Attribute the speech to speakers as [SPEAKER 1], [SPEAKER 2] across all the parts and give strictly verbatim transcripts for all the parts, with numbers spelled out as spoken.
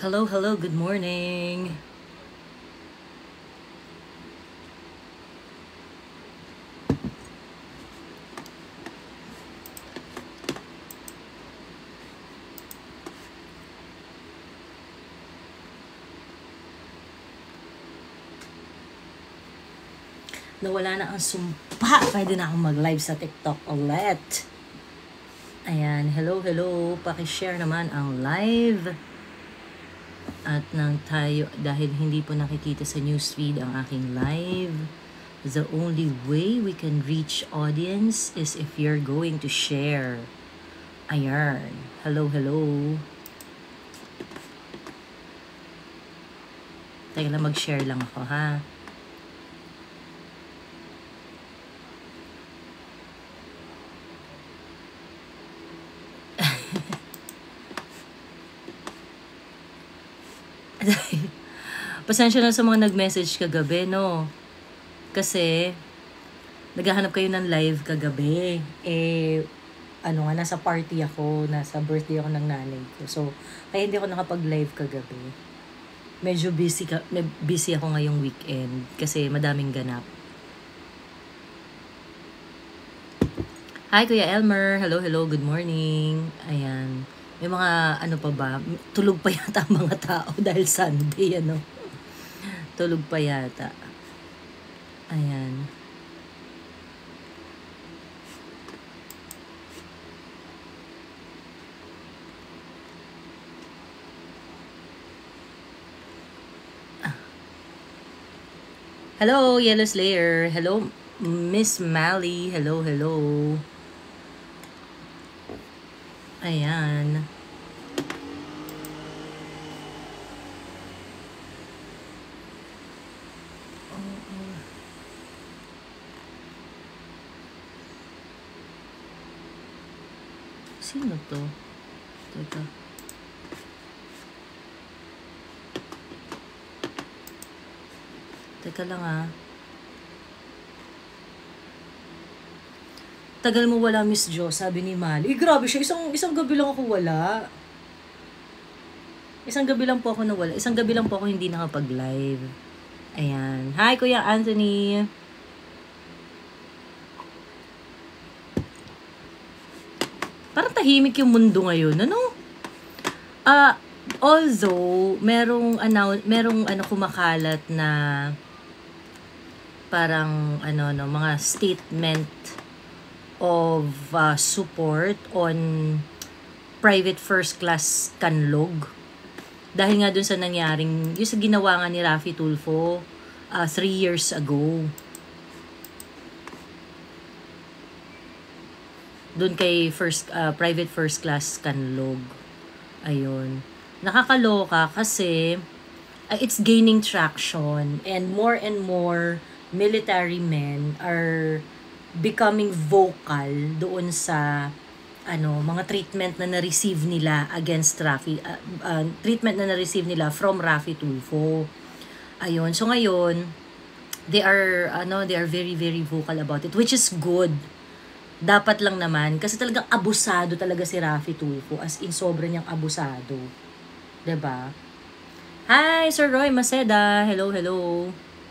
[SPEAKER 1] Hello, hello, good morning. Nawala na ang sumpa. Pwede na akong mag-live sa TikTok ulit. Ayan, hello, hello. Paki-share naman ang live. At nang tayo, dahil hindi po nakikita sa newsfeed ang aking live, the only way we can reach audience is if you're going to share. Ayan, hello, hello. Teka lang, mag-share lang ako, ha? Pasensya na sa mga nag-message kagabi, no? Kasi, naghahanap kayo ng live kagabi. Eh, ano nga, nasa party ako, nasa birthday ako ng nanay ko. So, kaya hindi ako nakapag-live kagabi. Medyo busy, ka, busy ako ngayong weekend kasi madaming ganap. Hi, Kuya Elmer. Hello, hello. Good morning. Ayan. May mga, ano pa ba, tulog pa yata ang mga tao dahil Sunday, ano. Tulog pa yata. Ayan. Ah. Hello, Yellow Slayer. Hello, Miss Mally. Hello, hello. Ayan. Sino to? Teka. Teka lang ah. Tagal mo wala, Miss Jo, sabi ni Mali. Eh, grabe siya. Isang, isang gabi lang ako wala. Isang gabi lang po ako nawala. Isang gabi lang po ako hindi nakapag-live. Ayan. Hi, Kuya Anthony. Parang tahimik yung mundo ngayon, ano? Ah, uh, although merong ano, merong ano kumakalat na parang ano no, mga statement of uh, support on private first class Canlog. Dahil nga dun sa nangyaring, yung sa ginawa nga ni Raffy Tulfo uh, three years ago. Doon kay first uh, private first class Canlog. Ayun. Nakakaloka kasi uh, it's gaining traction and more and more military men are becoming vocal doon sa ano mga treatment na na-receive nila against Raffy uh, uh, treatment na na-receive nila from Raffy Tulfo. Ayun. So ngayon they are ano they are very very vocal about it, which is good. Dapat lang naman kasi talagang abusado talaga si Raffy Tulfo, as in sobra niyang abusado. 'Di ba? Hi Sir Roy Maceda. Hello, hello.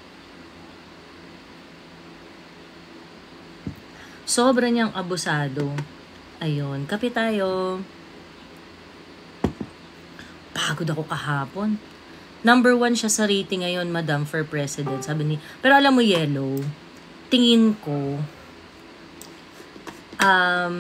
[SPEAKER 1] Sobra niyang abusado. Ayun, kape tayo. Pagod ako kahapon. Number one siya sa rating ngayon, Madam, for President. Sabi ni, pero alam mo, Yellow, tingin ko, um,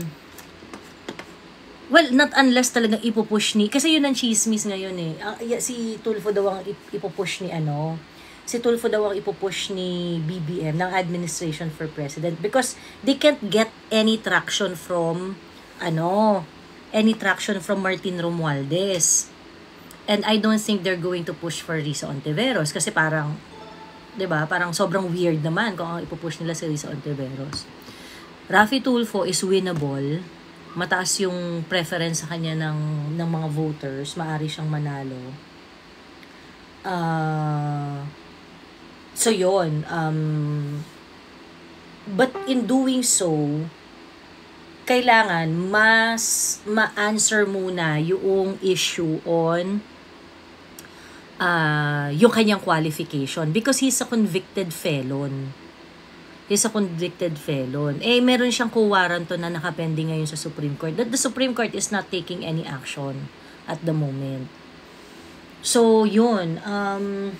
[SPEAKER 1] well, not unless talagang ipupush ni, kasi yun ang chismis ngayon eh. Uh, si Tulfo daw ang ipupush ni ano, si Tulfo daw ang ipupush ni B B M, ng Administration for President, because they can't get any traction from, ano, any traction from Martin Romualdez. And I don't think they're going to push for Risa Ontiveros, kasi parang, 'di ba, parang sobrang weird naman kung ang ipupush nila si Risa Ontiveros. Raffy Tulfo is winnable. Mataas yung preference sa kanya ng, ng mga voters. Maari siyang manalo. Ah... Uh, So, yun. Um, but in doing so, kailangan mas ma-answer muna yung issue on uh, yung kanyang qualification because he's a convicted felon. He's a convicted felon. Eh, meron siyang co-warranto na nakapending ngayon sa Supreme Court. That the Supreme Court is not taking any action at the moment. So, yun. Um,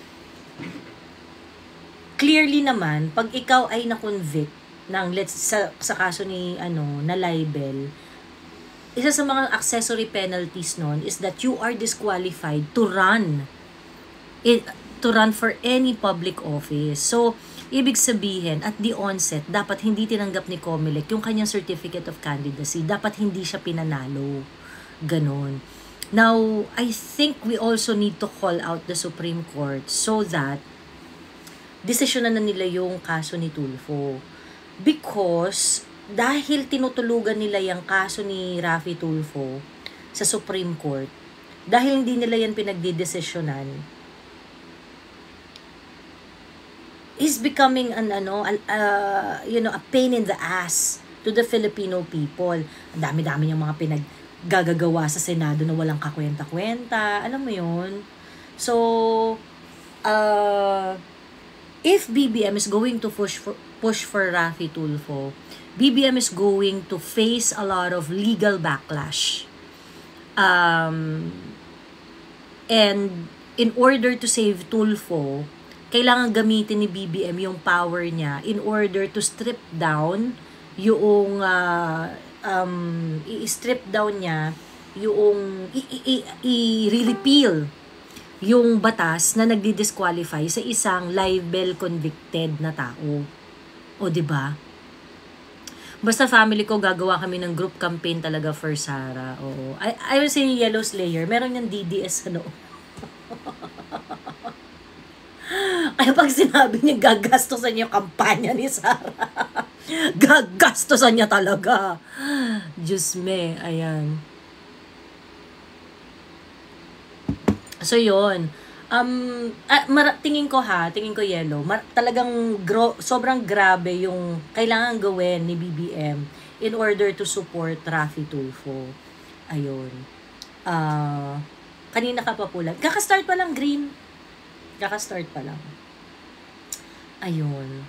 [SPEAKER 1] clearly naman, pag ikaw ay na-convict ng, let's, sa, sa kaso ni, ano, na libel, isa sa mga accessory penalties nun is that you are disqualified to run it, to run for any public office. So, ibig sabihin, at the onset, dapat hindi tinanggap ni Comelec yung kanyang certificate of candidacy. Dapat hindi siya pinanalo. Ganon. Now, I think we also need to call out the Supreme Court so that desisyonan na nila yung kaso ni Tulfo. Because, dahil tinutulugan nila yung kaso ni Raffy Tulfo sa Supreme Court, dahil hindi nila yan pinagdidesisyonan, is becoming an ano, uh, you know, a pain in the ass to the Filipino people. Ang dami-dami niyang mga pinaggagawa sa Senado na walang kakwenta-kwenta. Alam mo yun? So, uh, if B B M is going to push for, push for Raffy Tulfo, B B M is going to face a lot of legal backlash. Um, and in order to save Tulfo, kailangan gamitin ni B B M yung power niya in order to strip down yung uh, um, i-strip down niya yung i-repeal yung batas na nagdi-disqualify sa isang libel convicted na tao. O, di ba? Basta family ko, gagawa kami ng group campaign talaga for Sara. Oo. I, I will say Yellow Slayer, meron yung D D S ano. Kaya pag sinabi niya, gagastosan niya yung kampanya ni Sara. Gagastosan niya talaga. Diyos me, ayan. So, yun. Um, ah, mar- tingin ko ha, tingin ko Yellow, mar- talagang gro- sobrang grabe yung kailangan gawin ni B B M in order to support Raffy Tulfo. Ayun. Uh, kanina ka pa pula. Kaka-start pa lang, Green. Kaka-start pa lang. Ayun.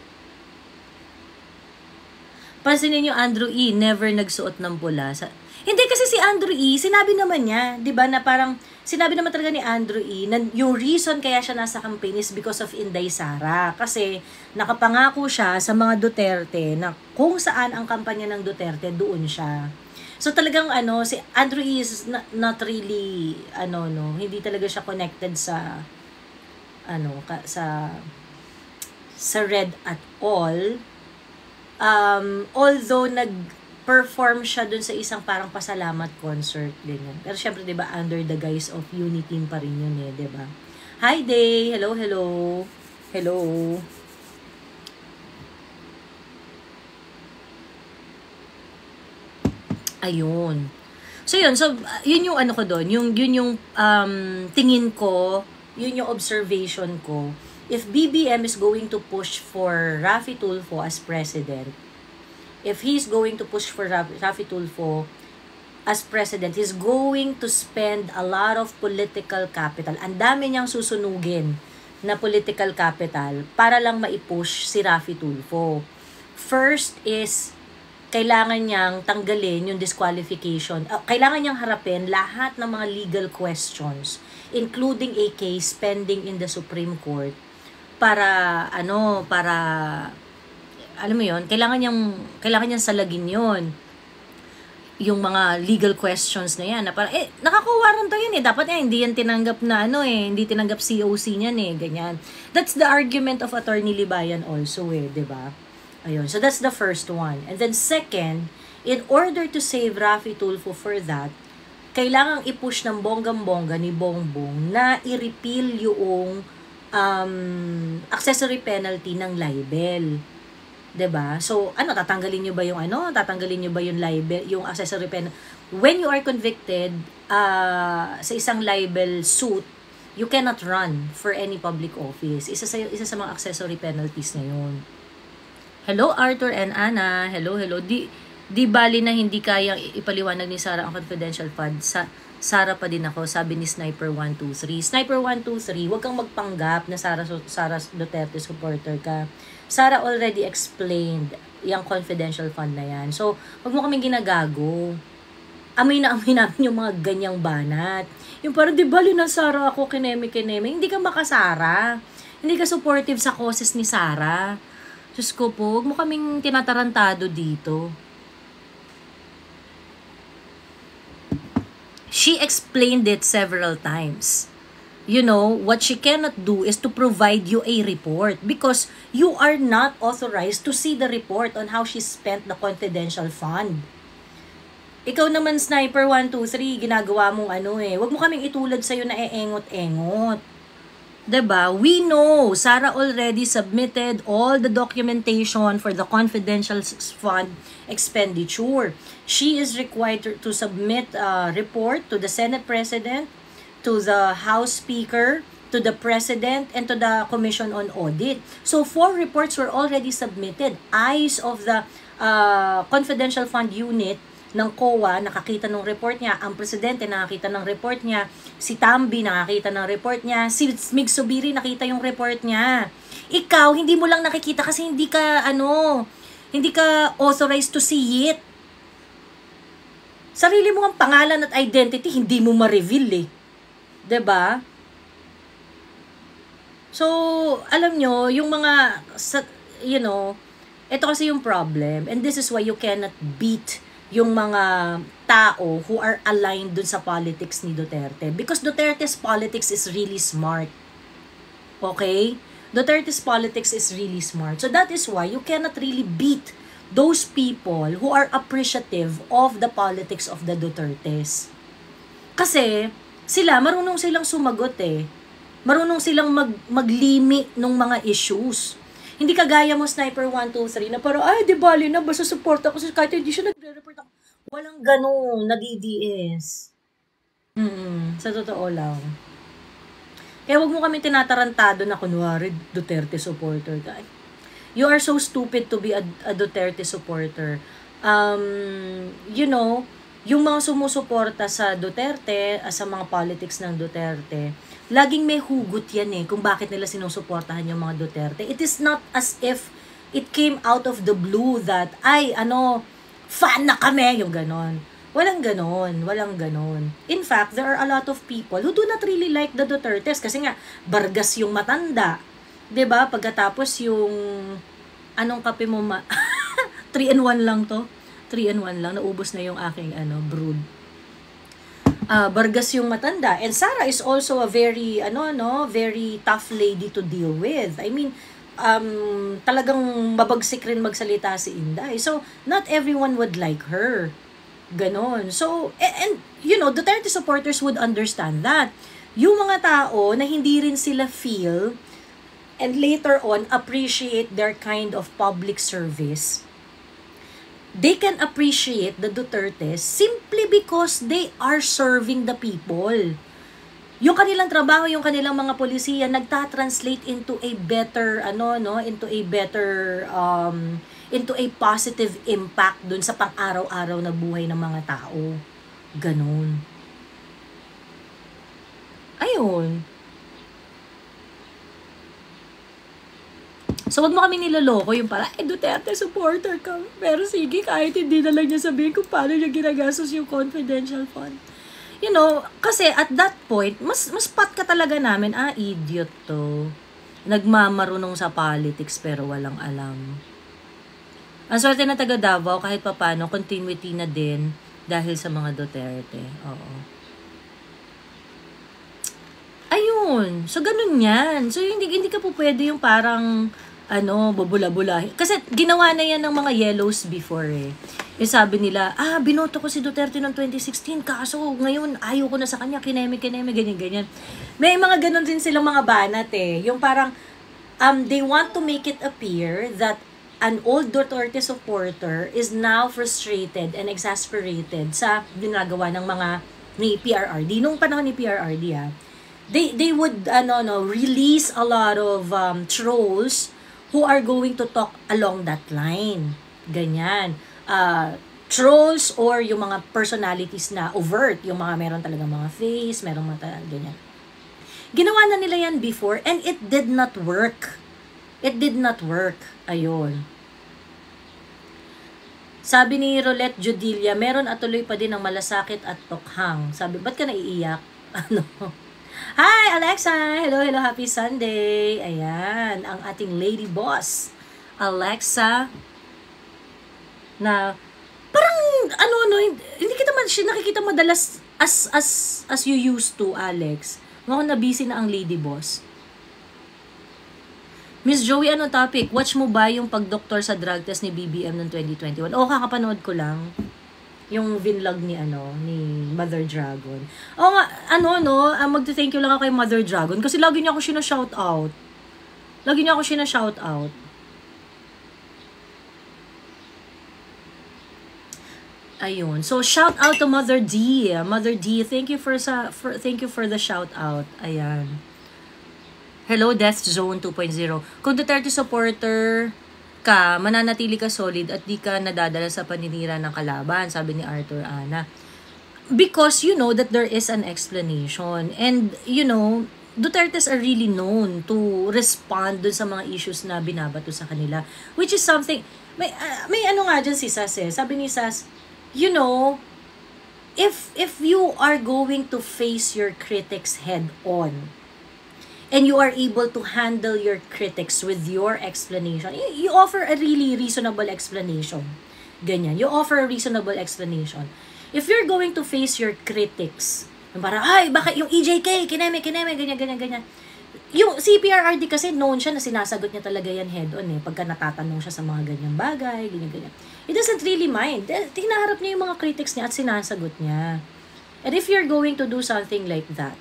[SPEAKER 1] Pansinin niyo, Andrew E. never nagsuot ng pula. Sa... Hindi kasi si Andrew E. sinabi naman niya, di ba, na parang, sinabi naman talaga ni Andrew E. na yung reason kaya siya nasa campaign is because of Inday Sara. Kasi nakapangako siya sa mga Duterte na kung saan ang kampanya ng Duterte, doon siya. So talagang ano, si Andrew E. is not, not really, ano, no, hindi talaga siya connected sa, ano, ka, sa, sa Red at all. Um, although nag-perform siya dun sa isang parang pasalamat concert din yan. Pero syempre, di ba, under the guise of unity pa rin yun eh, di ba? Hi, Day! Hello, hello! Hello! Ayun. So, yun. So, yun yung ano ko doon. Yung, yun yung um, tingin ko, yun yung observation ko. If B B M is going to push for Raffy Tulfo as president, if he's going to push for Raffy Tulfo as president, he's going to spend a lot of political capital. Ang dami niyang susunugin na political capital para lang maipush si Raffy Tulfo. First is, kailangan niyang tanggalin yung disqualification. Uh, kailangan niyang harapin lahat ng mga legal questions, including a case pending in the Supreme Court, para ano, para alam mo yon, kailangan niyang kailangan niyang salagin yon, yung mga legal questions na yan na para eh nakakuwaran to yan eh, dapat eh hindi yan tinanggap na ano eh, hindi tinanggap C O C niyan eh, ganyan. That's the argument of Attorney Libayan also eh, 'di ba? Ayun, so that's the first one. And then second, in order to save Raffy Tulfo for that, kailangang i-push ng bonggang-bongga ni Bongbong na i-repeal yung um, accessory penalty ng libel. 'Di ba? So, ano, tatanggalin niyo ba yung ano? Tatanggalin niyo ba yung libel, yung accessory penalty? When you are convicted uh, sa isang libel suit, you cannot run for any public office. Isa sa isa sa mga accessory penalties na 'yon. Hello Arthur and Anna. Hello, hello. Di di bali na hindi kayang ipaliwanag ni Sara ang confidential fund sa Sara pa din ako, sabi ni Sniper one two three. Sniper one two three, huwag kang magpanggap na Sara, Sara Duterte supporter ka. Sara already explained yung confidential fund na yan. So, huwag mo kaming ginagago. Amoy na amoy namin yung mga ganyang banat. Yung parang, di bali na Sara ako, kineme-kineme. Hindi ka makasara. Hindi ka supportive sa causes ni Sara. Diyos ko po, huwag mo kaming tinatarantado dito. She explained it several times. You know, what she cannot do is to provide you a report because you are not authorized to see the report on how she spent the confidential fund. Ikaw naman, Sniper one two three, ginagawa mong ano eh. Huwag mo kaming itulad sa'yo na eengot-engot. Diba? We know Sara already submitted all the documentation for the confidential fund expenditure. She is required to, to submit a report to the Senate President, to the House Speaker, to the President, and to the Commission on Audit. So, four reports were already submitted. Eyes of the uh, confidential fund unit ng C O A, nakakita ng report niya, ang presidente nakakita ng report niya, si Tambi nakakita ng report niya, si Mig Subiri nakita yung report niya. Ikaw, hindi mo lang nakikita kasi hindi ka, ano, hindi ka authorized to see it. Sarili mo ang pangalan at identity, hindi mo ma-reveal eh. 'Di ba? So, alam nyo, yung mga, you know, ito kasi yung problem, and this is why you cannot beat yung mga tao who are aligned dun sa politics ni Duterte. Because Duterte's politics is really smart. Okay? Duterte's politics is really smart. So that is why you cannot really beat those people who are appreciative of the politics of the Dutertes. Kasi, sila, marunong silang sumagot eh. Marunong silang mag, maglimi ng mga issues. Hindi kagaya mo, Sniper one two three, na parang, ay, di bali na, basta support ako kahit hindi siya nagre-report ako. Walang ganun, nag-D S. Mm, sa totoo lang. Kaya wag mo kami tinatarantado na kunwari Duterte supporter. You are so stupid to be a, a Duterte supporter. Um, you know, yung mga sumusuporta sa Duterte, sa mga politics ng Duterte, laging may hugot yan eh, kung bakit nila sinusuportahan yung mga Duterte. It is not as if it came out of the blue that, ay, ano, fan na kami, yung ganon. Walang ganon, walang ganon. In fact, there are a lot of people who do not really like the Dutertes kasi nga, Bargas yung matanda. 'Di ba? Pagkatapos yung, anong kape mo ma... three in one lang to. three in one lang, naubos na yung aking ano, brood. Uh, Bargas yung matanda. And Sara is also a very, ano, no, very tough lady to deal with. I mean, um, talagang mabagsik rin magsalita si Inday. So, not everyone would like her. Ganon. So, and, and you know, Duterte supporters would understand that. Yung mga tao na hindi rin sila feel and later on appreciate their kind of public service, they can appreciate the Dutertes simply because they are serving the people. Yung kanilang trabaho, yung kanilang mga polisiya nagta-translate into a better ano no, into a better um into a positive impact dun sa pang-araw-araw na buhay ng mga tao. Ganun. Ayun. So, wag mo kami niloloko yung para, eh, Duterte supporter ka. Pero sige, kahit hindi na lang niya sabihin kung paano niya ginagastos yung confidential fund. You know, kasi at that point, mas, mas pat ka talaga namin, ah, idiot to. Nagmamarunong sa politics pero walang alam. Ang swerte na taga Davao, kahit papano, continuity na din dahil sa mga Duterte. Oo. Ayun. So, ganun yan. So, hindi, hindi ka po pwede yung parang ano, bubula-bula. Kasi ginawa na yan ng mga yellows before eh. E sabi nila, ah, binoto ko si Duterte ng twenty sixteen, kaso ngayon ayaw ko na sa kanya, kineme-kineme, ganyan-ganyan. May mga ganun din silang mga banat eh. Yung parang, um, they want to make it appear that an old Duterte supporter is now frustrated and exasperated sa ginagawa ng mga ni P R R D. Nung panahon ni P R R D, ah, they, they would, ano, no, release a lot of um, trolls who are going to talk along that line. Ganyan. Uh, trolls or yung mga personalities na overt, yung mga meron talaga mga face, meron mga ganyan. Ginawa na nila yan before and it did not work. It did not work. Ayun. Sabi ni Rolette Judilia, meron at tuloy pa din ang malasakit at tokhang. Sabi, ba't ka naiiyak? Ano? Hi, Alexa! Hello, hello, happy Sunday! Ayan, ang ating lady boss, Alexa, na parang, ano, ano, hindi kita man, nakikita madalas as, as, as you used to, Alex. Mukhang na busy na ang lady boss. Miss Joey, ano topic? Watch mo ba yung pagdoktor sa drug test ni B B M noong twenty twenty-one? O, kakapanood ko lang. Yung vinlog ni, ano, ni Mother Dragon. O nga, ano, no, uh, magte-thank you lang ako kay Mother Dragon kasi lagi niya ako sina-shout out. Lagi niya ako sina-shout out. Ayun. So, shout out to Mother D. Mother D, thank you for, sa, for, thank you for the shout out. Ayan. Hello, Death Zone two point oh. Kung Duterte supporter ka, mananatili ka solid at di ka nadadala sa paninira ng kalaban, sabi ni Arthur Ana. Because you know that there is an explanation. And, you know, Dutertes are really known to respond dun sa mga issues na binabato sa kanila. Which is something, may, uh, may ano nga dyan si Sas eh. Sabi ni Sas, you know, if, if you are going to face your critics head on, and you are able to handle your critics with your explanation. You, you offer a really reasonable explanation. Ganyan. You offer a reasonable explanation. If you're going to face your critics, para, ay, bakit yung E J K, kineme, kineme, ganyan, ganyan, ganyan. Yung C P R R D kasi known siya na sinasagot niya talaga yan head-on eh, pagka natatanong siya sa mga ganyang bagay, ganyan, ganyan. He doesn't really mind. Hinaharap niya yung mga critics niya at sinasagot niya. And if you're going to do something like that,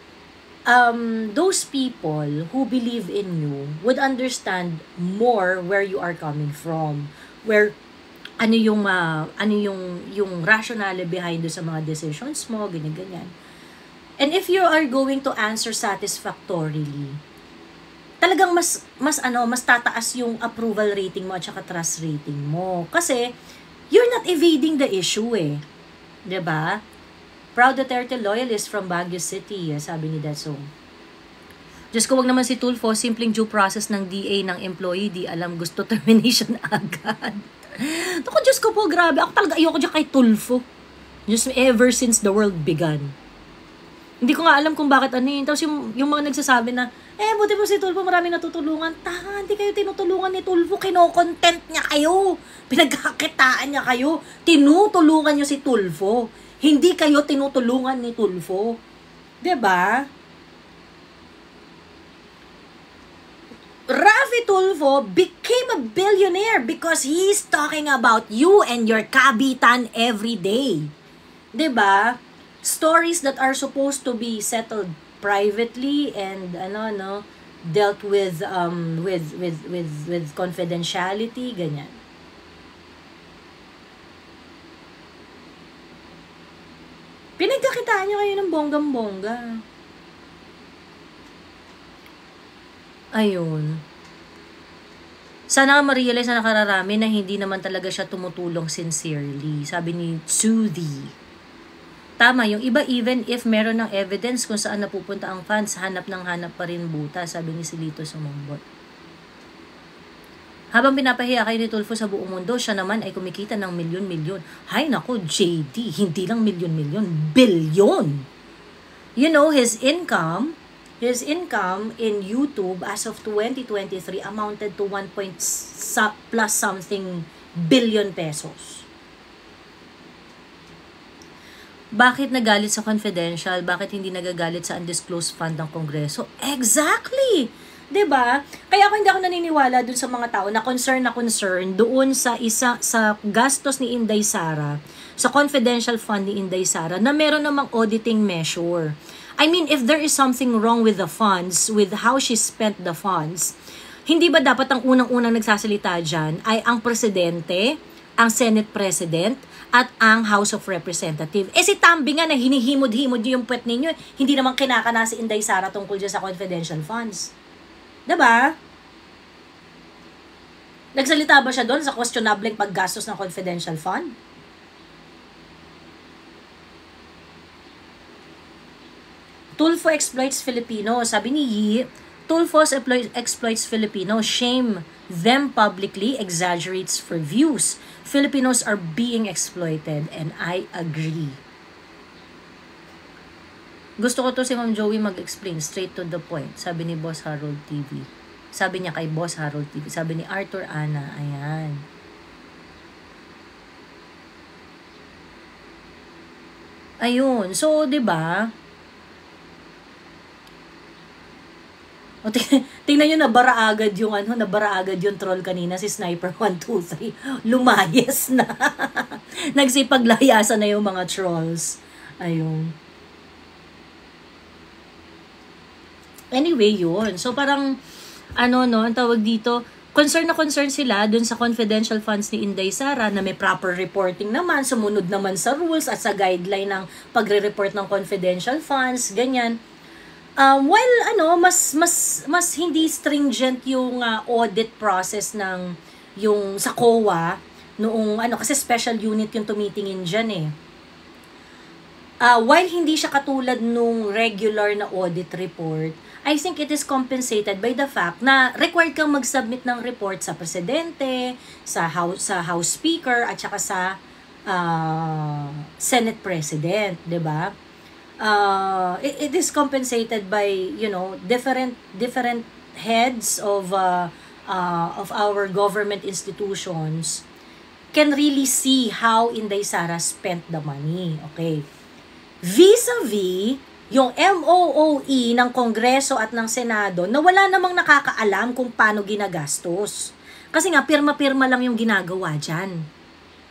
[SPEAKER 1] um, those people who believe in you would understand more where you are coming from, where ano yung uh, ano yung yung rationale behind do sa mga decisions mo, ganyan ganyan. And if you are going to answer satisfactorily, talagang mas mas ano, mas tataas yung approval rating mo at saka trust rating mo kasi you're not evading the issue eh. 'Di ba? Proud Duterte loyalist from Baguio City, sabi ni Datsong. Diyos ko, wag naman si Tulfo, simpleng due process ng D A ng employee, di alam, gusto termination agad. Ako, Diyos ko po, grabe. Ako talaga, ayoko dyan kay Tulfo. Just ever since the world began. Hindi ko nga alam kung bakit ano yun. Tapos yung, yung mga nagsasabi na, eh, buti po si Tulfo, marami natutulungan. Tanga, hindi kayo tinutulungan ni Tulfo. Kino-content niya kayo. Pinagkakitaan niya kayo. Tinutulungan niyo si Tulfo. Hindi kayo tinutulungan ni Tulfo. 'Di ba? Raffy Tulfo became a billionaire because he's talking about you and your kabitan every day. 'Di ba? Stories that are supposed to be settled privately and ano no, dealt with um with with with with confidentiality, ganyan. Pinagkakitaan niyo kayo ng bonggam-bongga. Ayun. Sana ma-realize na nakararami na hindi naman talaga siya tumutulong sincerely. Sabi ni Tsuthi. Tama, yung iba even if meron ng evidence kung saan napupunta ang funds, hanap ng hanap pa rin buta, sabi ni Silito Sumongbot. Habang pinapahiya kayo ni Tulfo sa buong mundo, siya naman ay kumikita ng milyon-milyon. Hay nako, J D, hindi lang milyon-milyon, bilyon. You know, his income, his income in YouTube as of twenty twenty-three amounted to one point plus something billion pesos. Bakit nagalit sa confidential? Bakit hindi nagagalit sa undisclosed fund ng Kongreso? Exactly! 'Di ba? Kaya ako hindi ako naniniwala dun sa mga tao na concern na concern doon sa isa sa gastos ni Inday Sara, sa confidential fund ni Inday Sara na meron namang auditing measure. I mean, if there is something wrong with the funds, with how she spent the funds, hindi ba dapat ang unang-unang nagsasalita dyan ay ang presidente, ang Senate President, at ang House of Representatives? Eh si Tambi nga na hinihimod-himod yung puwet ninyo, hindi naman kinakana si Inday Sara tungkol dyan sa confidential funds. Diba? Nagsalita ba siya doon sa questionable paggastos ng confidential fund? Tulfo exploits Filipinos. Sabi ni Yi, Tulfo exploits, exploits Filipinos. Shame them publicly, exaggerates for views. Filipinos are being exploited and I agree. Gusto ko to si Ma'am Joey mag-explain straight to the point. Sabi ni Boss Harold T V. Sabi niya kay Boss Harold T V. Sabi ni Arthur Ana. Ayan. Ayun. So, 'di ba? O, tingnan nyo, nabara agad yung ano, nabara agad yung troll kanina, si Sniper one two three. Lumayas na. Nagsipaglayasan na yung mga trolls. Ayun. Anyway, yun. So, parang, ano, no, ang tawag dito, concern na concern sila dun sa confidential funds ni Inday Sara na may proper reporting naman, sumunod naman sa rules at sa guideline ng pagre-report ng confidential funds, ganyan. Um, while ano, mas mas mas hindi stringent yung uh, audit process ng yung sa C O A noong ano kasi special unit yung tumitingin diyan eh. Uh, while hindi siya katulad nung regular na audit report, I think it is compensated by the fact na required kang mag-submit ng report sa presidente, sa house sa house speaker at saka sa uh, Senate president, 'di ba? Uh, it, it is compensated by, you know, different different heads of uh, uh, of our government institutions can really see how Inday Sara spent the money. Okay. Vis-a-vis yung M O O E ng Kongreso at ng Senado na wala namang nakakaalam kung paano ginagastos. Kasi nga, pirma-pirma lang yung ginagawa dyan.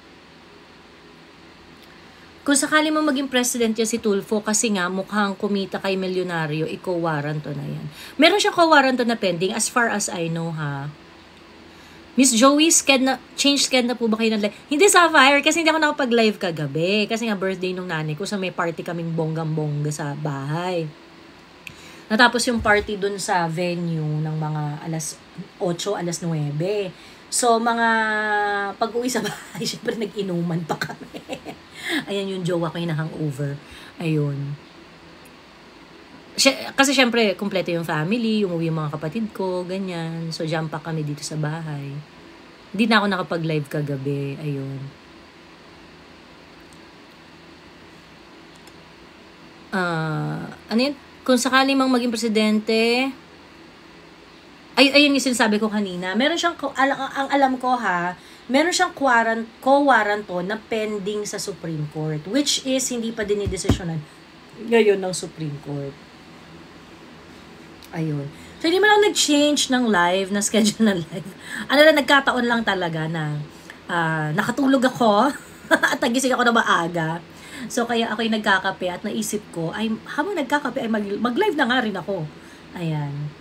[SPEAKER 1] Kung sakali mo maging president yan si Tulfo kasi nga mukhang kumita kay milyonaryo, iko-waranto na yan. Meron siyang ko-waranto na pending as far as I know ha. Miss Joey, sked na, change sked na po ba kayo ng live? Hindi Sapphire kasi hindi ako nakapag-live kagabi. Kasi nga birthday nung nanay ko so may party kaming bonggang-bongga sa bahay. Natapos yung party dun sa venue ng mga alas otso, alas nuwebe. So, mga pag-uwi sa bahay, syempre nag-inuman pa kami. Ayan yung jowa ko yung hangover. Ayun. Kasi syempre, kumpleto yung family, umuwi yung mga kapatid ko, ganyan. So, jump pa kami dito sa bahay. Hindi na ako nakapag-live kagabi. Ayun. Uh, ano yun? Kung sakali mang maging presidente, ay, ayun yung sinasabi ko kanina. Meron siyang, al- ang alam ko ha, meron siyang quarant, co-waranto na pending sa Supreme Court, which is hindi pa dinidesisyonan ngayon ng Supreme Court. Ayun. So, hindi man ako nag-change ng live, na schedule ng live. Ano lang, nagkataon lang talaga na uh, nakatulog ako at nagising ako na maaga. So, kaya ako yung nagkakape at naisip ko, ay, habang nagkakape, ay mag- mag-live na nga rin ako. Ayan.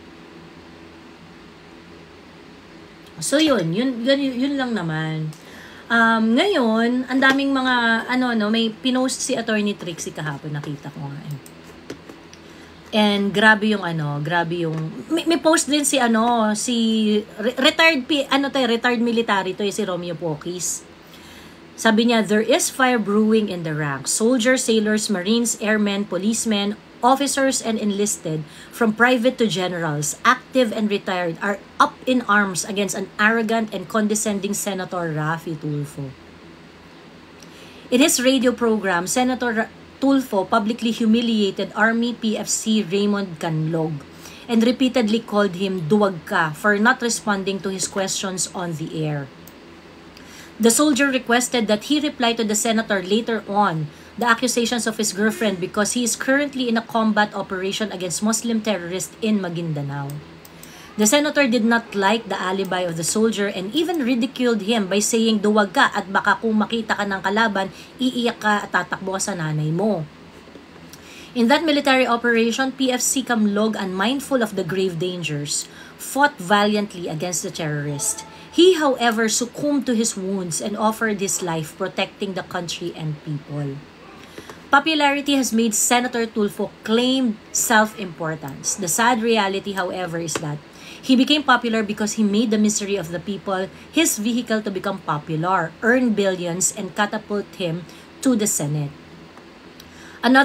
[SPEAKER 1] So, yun. Yun, yun, yun lang naman. Um, ngayon, ang daming mga, ano, no, may pinost si Attorney Trixie kahapon, nakita ko nga eh. And grabe yung ano, grabe yung, may, may post din si ano, si, re- retired, ano tayo, retired military to, si Romeo Pokis. Sabi niya, there is fire brewing in the ranks. Soldiers, sailors, marines, airmen, policemen, officers and enlisted, from private to generals, active and retired, are up in arms against an arrogant and condescending Senator Raffy Tulfo. In his radio program, Senator Tulfo publicly humiliated Army P F C Raymond Canlog and repeatedly called him duwag ka for not responding to his questions on the air. The soldier requested that he reply to the senator later on the accusations of his girlfriend because he is currently in a combat operation against Muslim terrorists in Maguindanao. The senator did not like the alibi of the soldier and even ridiculed him by saying duwag ka at baka kung makita ka ng kalaban, iiyak ka at tatakbo ka sa nanay mo. In that military operation, P F C Camlog, unmindful of the grave dangers, fought valiantly against the terrorist. He, however, succumbed to his wounds and offered his life protecting the country and people. Popularity has made Senator Tulfo claim self-importance. The sad reality, however, is that he became popular because he made the misery of the people his vehicle to become popular, earn billions, and catapult him to the Senate. Another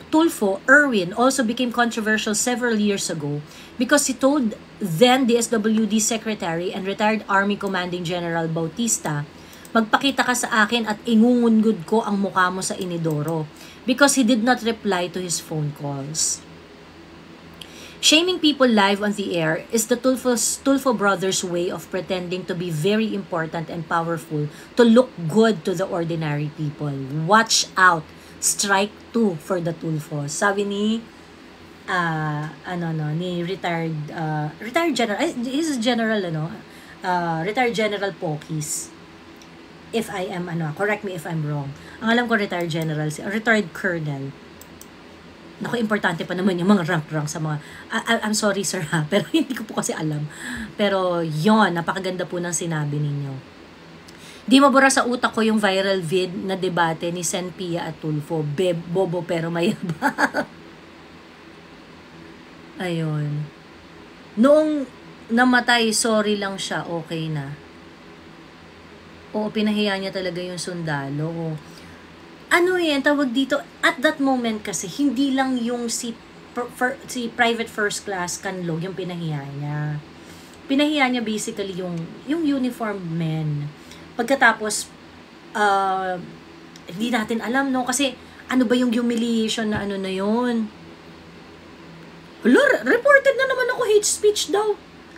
[SPEAKER 1] Tulfo, Erwin, also became controversial several years ago because he told then D S W D Secretary and retired Army Commanding General Bautista, magpakita ka sa akin at ingungungod ko ang mukha mo sa inidoro, because he did not reply to his phone calls. Shaming people live on the air is the Tulfo's, Tulfo brothers' way of pretending to be very important and powerful to look good to the ordinary people. Watch out! Strike two for the Tulfos. Sabi ni uh, ano no ni retired uh, retired general, he's general ano, uh, retired General Pokis. If I am ano, correct me if I'm wrong. Ang alam ko retired general, retired colonel. Naku, importante pa naman yung mga rank-rank sa mga, I, I'm sorry sir ha, pero hindi ko po kasi alam. Pero yon, napakaganda po ng sinabi ninyo. Di mabura sa utak ko yung viral vid na debate ni Sen Pia at Tulfo. Beb, bobo pero mayabang. Ayun. Noong namatay, sorry lang siya, okay na. Oo, pinahiya niya talaga yung sundalo. Ano yan, tawag dito, at that moment kasi, hindi lang yung si, per, per, si Private First Class Canlog yung pinahiya niya. Pinahiya niya basically yung, yung uniformed men. Pagkatapos, uh, hindi natin alam, no? Kasi, ano ba yung humiliation na ano na yun? Hala, reported na naman ako, hate speech daw.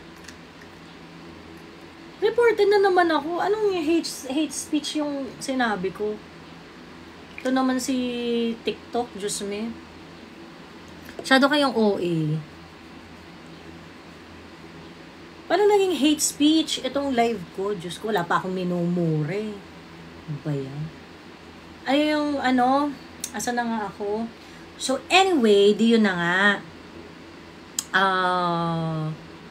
[SPEAKER 1] Reported na naman ako. Anong hate, hate speech yung sinabi ko? Ito naman si TikTok, Diyos me. Masyado kayong O A. Paano naging hate speech? Itong live ko, Diyos ko, wala pa akong minumure. Ano ba yan? Ay, yung ano, asa na nga ako? So, anyway, di yun na nga. Ah... Uh,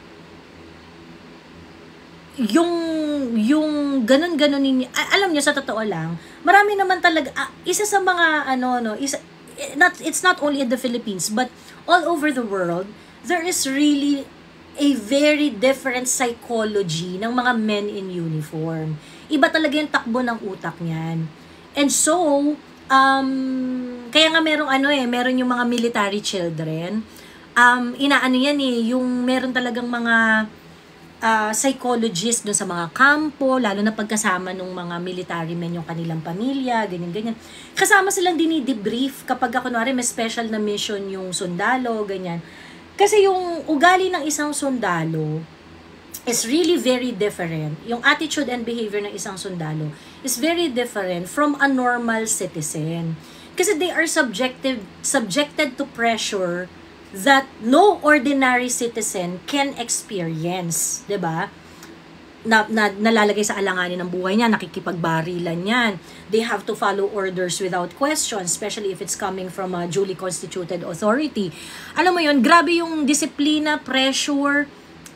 [SPEAKER 1] yung yung ganun-ganun ninyo, alam niyo sa totoo lang, marami naman talaga uh, isa sa mga ano no, isa not it's not only in the Philippines but all over the world, there is really a very different psychology ng mga men in uniform. Iba talaga yung takbo ng utak niyan. And so, um kaya nga merong ano eh, meron yung mga military children. Um inaano yan eh, yung meron talagang mga Uh, psychologist dun sa mga kampo, lalo na pagkasama ng mga military men yung kanilang pamilya, ganyan-ganyan. Kasama silang dinidebrief kapag kunwari may special na mission yung sundalo, ganyan. Kasi yung ugali ng isang sundalo is really very different. Yung attitude and behavior ng isang sundalo is very different from a normal citizen. Kasi they are subjected, subjected to pressure that no ordinary citizen can experience, 'di ba? Na, na nalalagay sa alanganin ng buhay niya, nakikipagbarilan niyan. They have to follow orders without question, especially if it's coming from a duly constituted authority. Alam mo 'yon, grabe yung disiplina, pressure,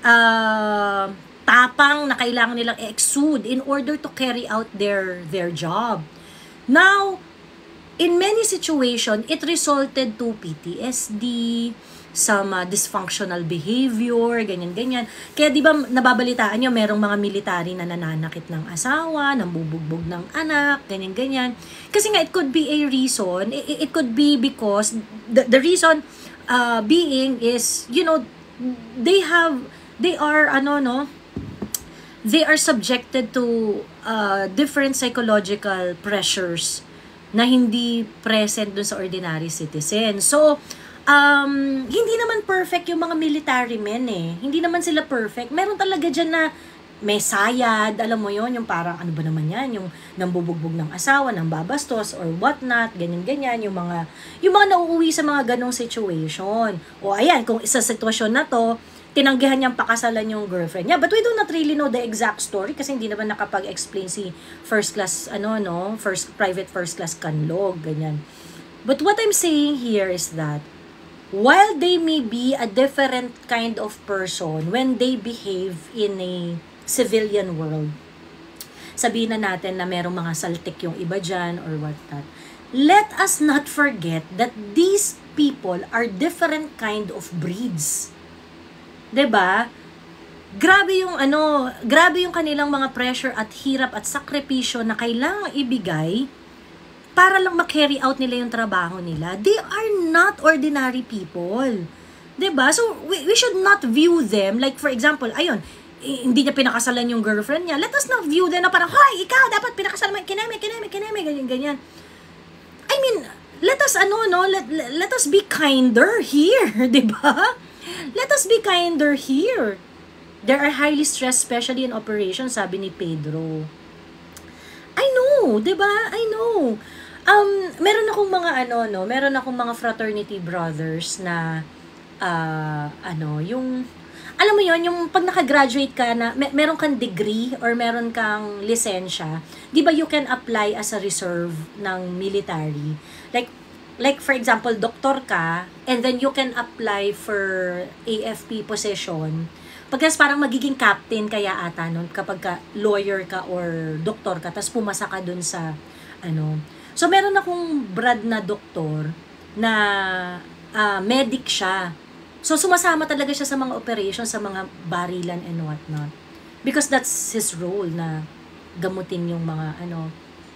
[SPEAKER 1] uh, tapang na kailangan nilang exude in order to carry out their their job. Now, in many situations, it resulted to P T S D, some uh, dysfunctional behavior, ganyan-ganyan. Kaya di ba nababalitaan nyo, merong mga military na nananakit ng asawa, nambubugbog ng anak, ganyan-ganyan. Kasi nga, it could be a reason, it, it could be because, the, the reason uh, being is, you know, they have, they are, ano, no, they are subjected to uh, different psychological pressures na hindi present dun sa ordinary citizen. So, um, hindi naman perfect yung mga military men eh. Hindi naman sila perfect. Meron talaga dyan na may sayad, alam mo yon, yung parang ano ba naman yan, yung nambubugbog ng asawa, ng babastos, or whatnot, ganyan-ganyan, yung mga, yung mga nauuwi sa mga ganong situation. O ayan, kung isa sitwasyon na to, tinanggihan niyang pakasalan yung girlfriend niya. But we do not really know the exact story kasi hindi naman nakapag-explain si first class, ano, no, first, private first class Canlog, ganyan. But what I'm saying here is that while they may be a different kind of person when they behave in a civilian world, sabihin na natin na merong mga saltik yung iba dyan or what that, let us not forget that these people are different kind of breeds. 'Di ba? Grabe yung ano, grabe yung kanilang mga pressure at hirap at sakripisyo na kailangang ibigay para lang ma-carry out nila yung trabaho nila. They are not ordinary people. 'Di ba? So, we, we should not view them, like for example, ayun, hindi niya pinakasalan yung girlfriend niya. Let us not view them na parang, hoy, ikaw, dapat pinakasalan mo, kineme, kineme, kineme, ganyan, ganyan. I mean, let us, ano, no, let, let, let us be kinder here, 'di ba? Let us be kinder here. They are highly stressed, especially in operations, sabi ni Pedro. I know, 'di ba? I know. Um, meron akong mga ano, no, meron akong mga fraternity brothers na uh, ano, yung, alam mo yon, yung pag nakagraduate ka na, may, meron kang degree or meron kang lisensya, di ba you can apply as a reserve ng military? Like, like for example, doktor ka, and then you can apply for A F P position. Pagkas parang magiging captain kaya ata nun, kapag ka lawyer ka or doktor ka, tapos pumasa ka dun sa, ano. So, meron akong brad na doktor na uh, medic siya. So, sumasama talaga siya sa mga operations, sa mga barilan and whatnot. Because that's his role na gamutin yung mga ano.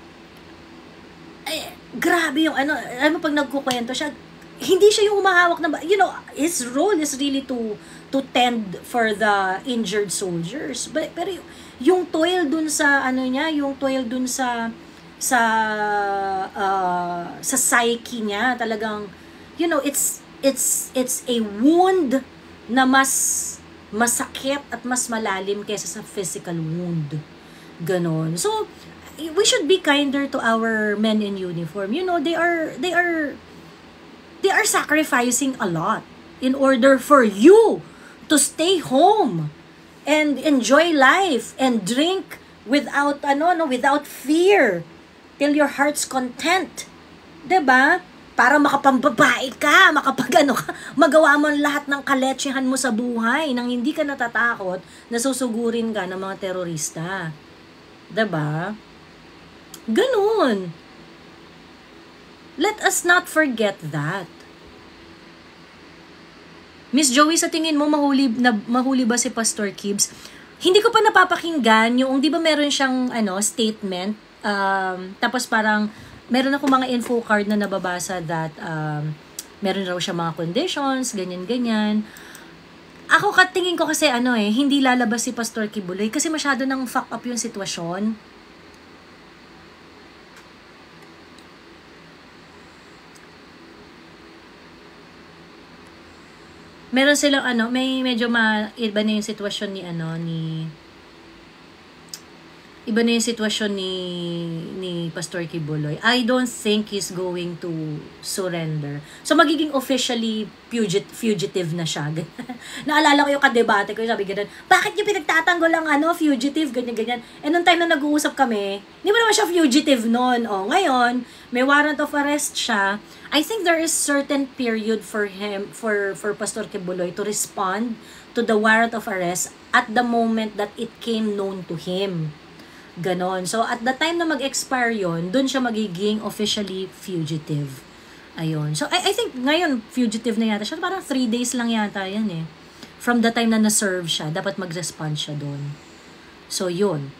[SPEAKER 1] Ay, grabe yung ano, alam mo pag nagkukwento siya, hindi siya yung umahawak na, you know, his role is really to to tend for the injured soldiers. But, pero yung toil dun sa, ano niya, yung toil dun sa, sa, uh, sa psyche niya, talagang, you know, it's, it's it's a wound na mas masakit at mas malalim kaysa sa physical wound. Ganon. So, we should be kinder to our men in uniform. You know, they are they are they are sacrificing a lot in order for you to stay home and enjoy life and drink without ano no without fear till your heart's content. 'Di ba? Para makapambabae ka, makapag ano ka, magawa mo lahat ng kaletsehan mo sa buhay nang hindi ka natatakot na susugurin ka ng mga terorista. 'Di ba? Ganun. Let us not forget that. Miss Joey, sa tingin mo mahuli na mahuli ba si Pastor Kibbs? Hindi ko pa napapakinggan yung 'di ba meron siyang ano statement um tapos parang meron ako mga info card na nababasa that um, meron raw siya mga conditions, ganyan-ganyan. Ako katingin ko kasi ano eh, hindi lalabas si Pastor Kibuloy kasi masyado nang fuck up yung sitwasyon. Meron silang ano, may medyo ma iba na yung sitwasyon ni ano ni iba na yung sitwasyon ni ni Pastor Kibuloy. I don't think he's going to surrender. So, magiging officially fugit, fugitive na siya. Naalala ko yung kadebate ko, sabi ganun, bakit niyo pinagtatanggol ang ano, fugitive, ganyan-ganyan. And nung time na nag-uusap kami, hindi mo naman siya fugitive noon. O, ngayon, may warrant of arrest siya. I think there is certain period for him, for, for Pastor Kibuloy to respond to the warrant of arrest at the moment that it came known to him. Ganon. So, at the time na mag-expire yon, dun siya magiging officially fugitive. Ayun. So, I, I think ngayon, fugitive na yata siya. Parang three days lang yata yan eh. From the time na na-serve siya, dapat mag-respond siya dun. So, yun.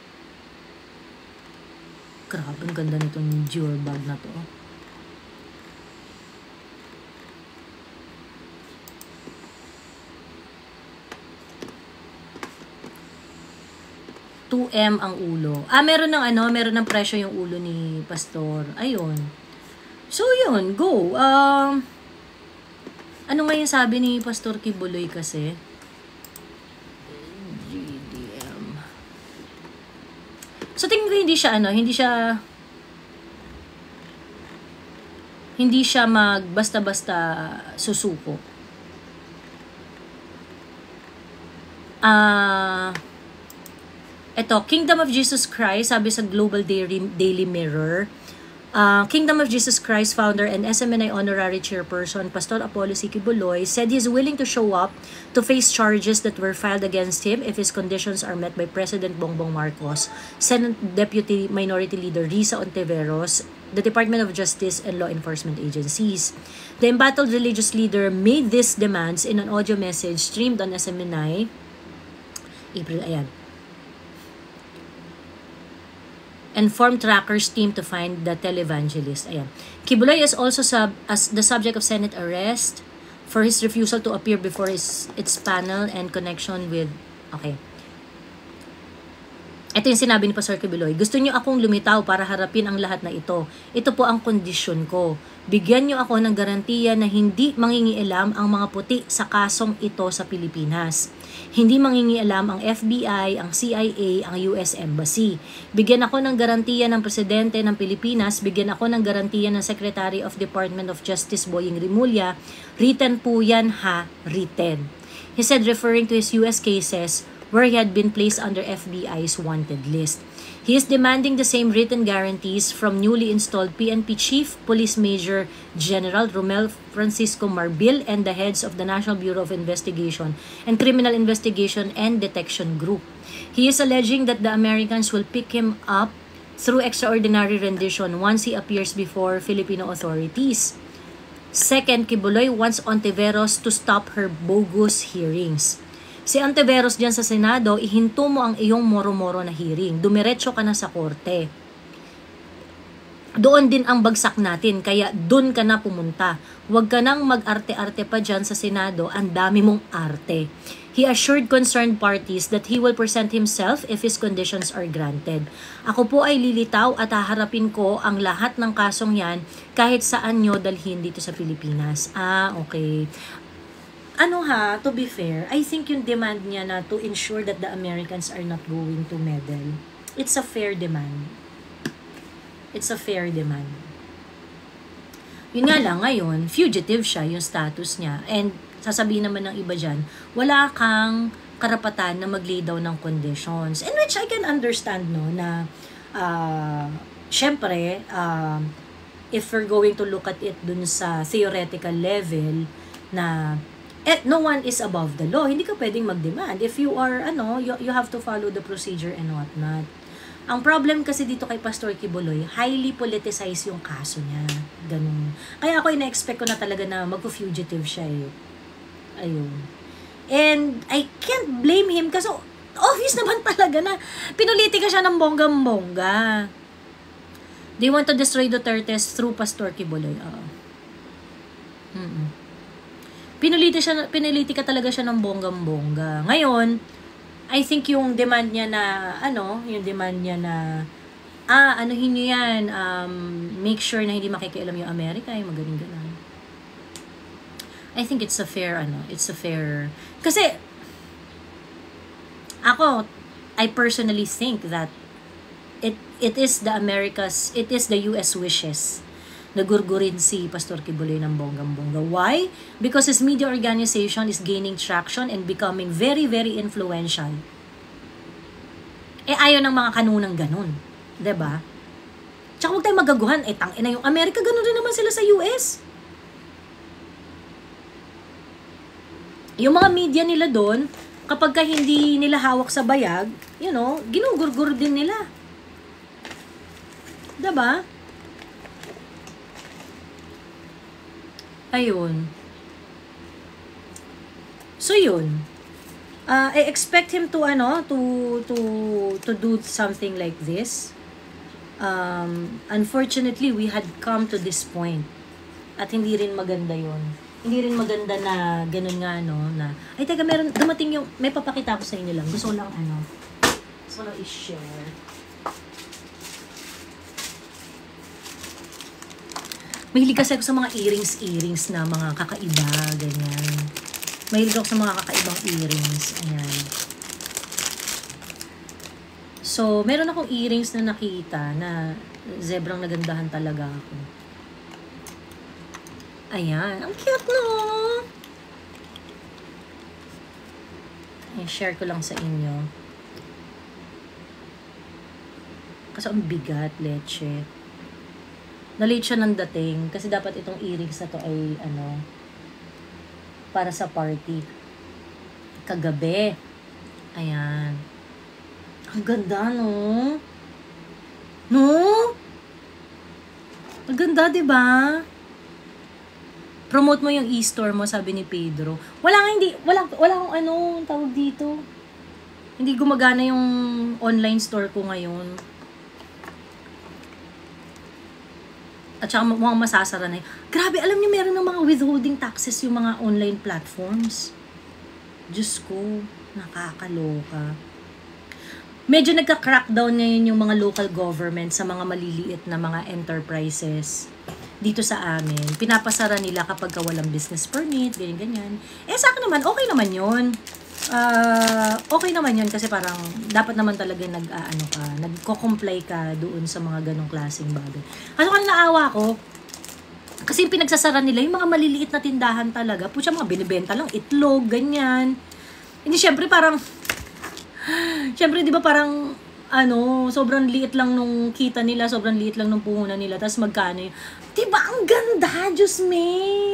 [SPEAKER 1] Grabe, ang ganda nitong Dior bag na to. two M ang ulo. Ah, meron ng ano, meron ng presyo yung ulo ni Pastor. Ayun. So, yun. Go. Um, ano nga yung sabi ni Pastor Kibuloy kasi? G D M. So, tingin ko hindi siya, ano, hindi siya, hindi siya mag basta-basta susuko. Ah, uh, Ito, Kingdom of Jesus Christ, sabi sa Global Daily, Daily Mirror, uh, Kingdom of Jesus Christ founder and S M N I honorary chairperson, Pastor Apollo C. Kibuloy, said he is willing to show up to face charges that were filed against him if his conditions are met by President Bongbong Marcos, Senate Deputy Minority Leader Risa Ontiveros, the Department of Justice and law enforcement agencies. The embattled religious leader made these demands in an audio message streamed on S M N I, April, ayan. and form trackers team to find the televangelist. Ayan. Kibuloy is also sub as the subject of Senate arrest for his refusal to appear before his its panel and connection with okay. Ito yung sinabi ni Pastor Kibuloy. Gusto niyo akong lumitaw para harapin ang lahat na ito. Ito po ang kondisyon ko. Bigyan niyo ako ng garantiya na hindi mangingialam ang mga puti sa kasong ito sa Pilipinas. Hindi mangingialam ang F B I, ang C I A, ang U S Embassy. Bigyan ako ng garantiya ng Presidente ng Pilipinas. Bigyan ako ng garantiya ng Secretary of Department of Justice Boying Rimulya. Written po yan ha, written. He said referring to his U S cases where he had been placed under F B I's wanted list. He is demanding the same written guarantees from newly installed P N P Chief Police Major General Romel Francisco Marbil and the heads of the National Bureau of Investigation and Criminal Investigation and Detection Group. He is alleging that the Americans will pick him up through extraordinary rendition once he appears before Filipino authorities. Second, Kibuloy wants Ontiveros to stop her bogus hearings. Si Ontiveros dyan sa Senado, ihinto mo ang iyong moro-moro na hearing. Dumiretso ka na sa korte. Doon din ang bagsak natin, kaya doon ka na pumunta. Huwag ka nang mag-arte-arte pa dyan sa Senado, ang dami mong arte. He assured concerned parties that he will present himself if his conditions are granted. Ako po ay lilitaw at haharapin ko ang lahat ng kasong yan kahit saan nyo dalhin dito sa Pilipinas. Ah, okay. Ano ha, to be fair, I think yung demand niya na to ensure that the Americans are not going to meddle, it's a fair demand. It's a fair demand. Yun nga lang, ngayon, fugitive siya, yung status niya. And sasabihin naman ng iba dyan, wala kang karapatan na mag-lay down ng conditions. In which I can understand, no, na, uh, syempre, uh, if we're going to look at it dun sa theoretical level, na eh, no one is above the law. Hindi ka pwedeng mag-demand. If you are, ano, you, you have to follow the procedure and whatnot. Ang problem kasi dito kay Pastor Kibuloy, highly politicized yung kaso niya. Ganun. Kaya ako ina-expect ko na talaga na mag-fugitive siya eh. Ayun. And I can't blame him kasi obvious naman talaga na pinuliti ka siya ng bonggang-bongga. They want to destroy Duterte's through Pastor Kibuloy. Oo. Mm-mm. Pinuliti, siya, pinuliti ka talaga siya ng bonggang-bongga. Ngayon, I think yung demand niya na, ano, yung demand niya na, ah, anuhin niyo yan, um, make sure na hindi makikialam yung Amerika, yung magaling ganon. I think it's a fair, ano, it's a fair, kasi, ako, I personally think that it it is the America's, it is the U S wishes nagurgurin si Pastor Kibuloy ng bonggang-bongga. Why? Because his media organization is gaining traction and becoming very, very influential. Eh, ayaw ng mga kanunang ganun. Diba? Tsaka huwag tayo magaguhan. Eh, tangina yung Amerika, ganun rin naman sila sa U S. Yung mga media nila doon, kapag ka hindi nila hawak sa bayag, you know, ginugurgur din nila. Diba? Ayun. So yun. Uh, I expect him to ano to to to do something like this. Um, unfortunately, we had come to this point. At hindi rin maganda yun. Hindi rin maganda na ganun nga no na ay teka meron dumating yung may papakita ko sa inyo lang. Gusto ko lang ano. Gusto ko lang i-share. Mahilig kasi ako sa mga earrings-earrings na mga kakaiba, ganyan. Mahilig ako sa mga kakaibang earrings. Ayan. So, meron akong earrings na nakita na zebrang nagandahan talaga ako. Ayan. Ang cute, no? Ayan, share ko lang sa inyo. Kasi ang bigat, leche. Na-late siya ng dating kasi dapat itong earrings na to ay ano para sa party kagabi. Ayan. Ang ganda, no? No? Ang ganda, diba? Promote mo yung e-store mo, sabi ni Pedro. Wala nga, hindi, wala, wala akong ano, tawag dito. Hindi gumagana yung online store ko ngayon. At saka mukhang masasara na yun. Grabe, alam niyo meron ng mga withholding taxes yung mga online platforms. Diyos ko, nakakaloka. Medyo nagka-crackdown ngayon yung mga local government sa mga maliliit na mga enterprises dito sa amin. Pinapasara nila kapag walang business permit, ganyan-ganyan. Eh sa akin naman, okay naman yun. Uh, okay naman yun kasi parang dapat naman talaga nag, uh, ano ka, nagko-comply ka doon sa mga ganong klaseng bagay. Ano ka naawa ko? Kasi yung pinagsasara nila, yung mga maliliit na tindahan talaga, pucha mga binibenta lang, itlog, ganyan. Hindi, syempre parang, syempre di ba parang, ano, sobrang liit lang nung kita nila, sobrang liit lang nung puhunan nila, tapos magkano yun. Diba ang ganda, Diyos me!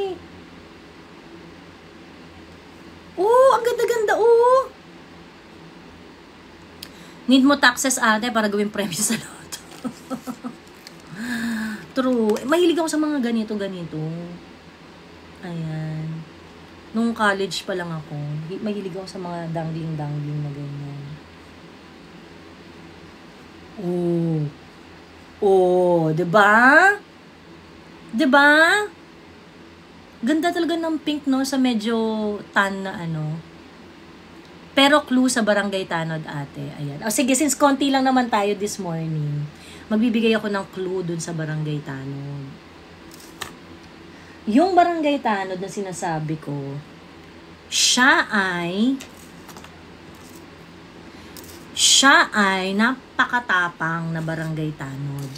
[SPEAKER 1] Oh, ang ganda-ganda, oh! Need mo taxes, ate, para gawing premyo sa loto. True. Mahilig ako sa mga ganito-ganito. Ayan. Nung college pa lang ako, mahilig ako sa mga dangling-dangling na ganyan. Oh. Oh, 'di ba? 'Di ba? Ganda talaga ng pink, no, sa medyo tan na ano. Pero clue sa Barangay Tanod, ate. Ayan. O sige, since konti lang naman tayo this morning, magbibigay ako ng clue dun sa Barangay Tanod. Yung Barangay Tanod na sinasabi ko, siya ay siya ay napakatapang na Barangay Tanod.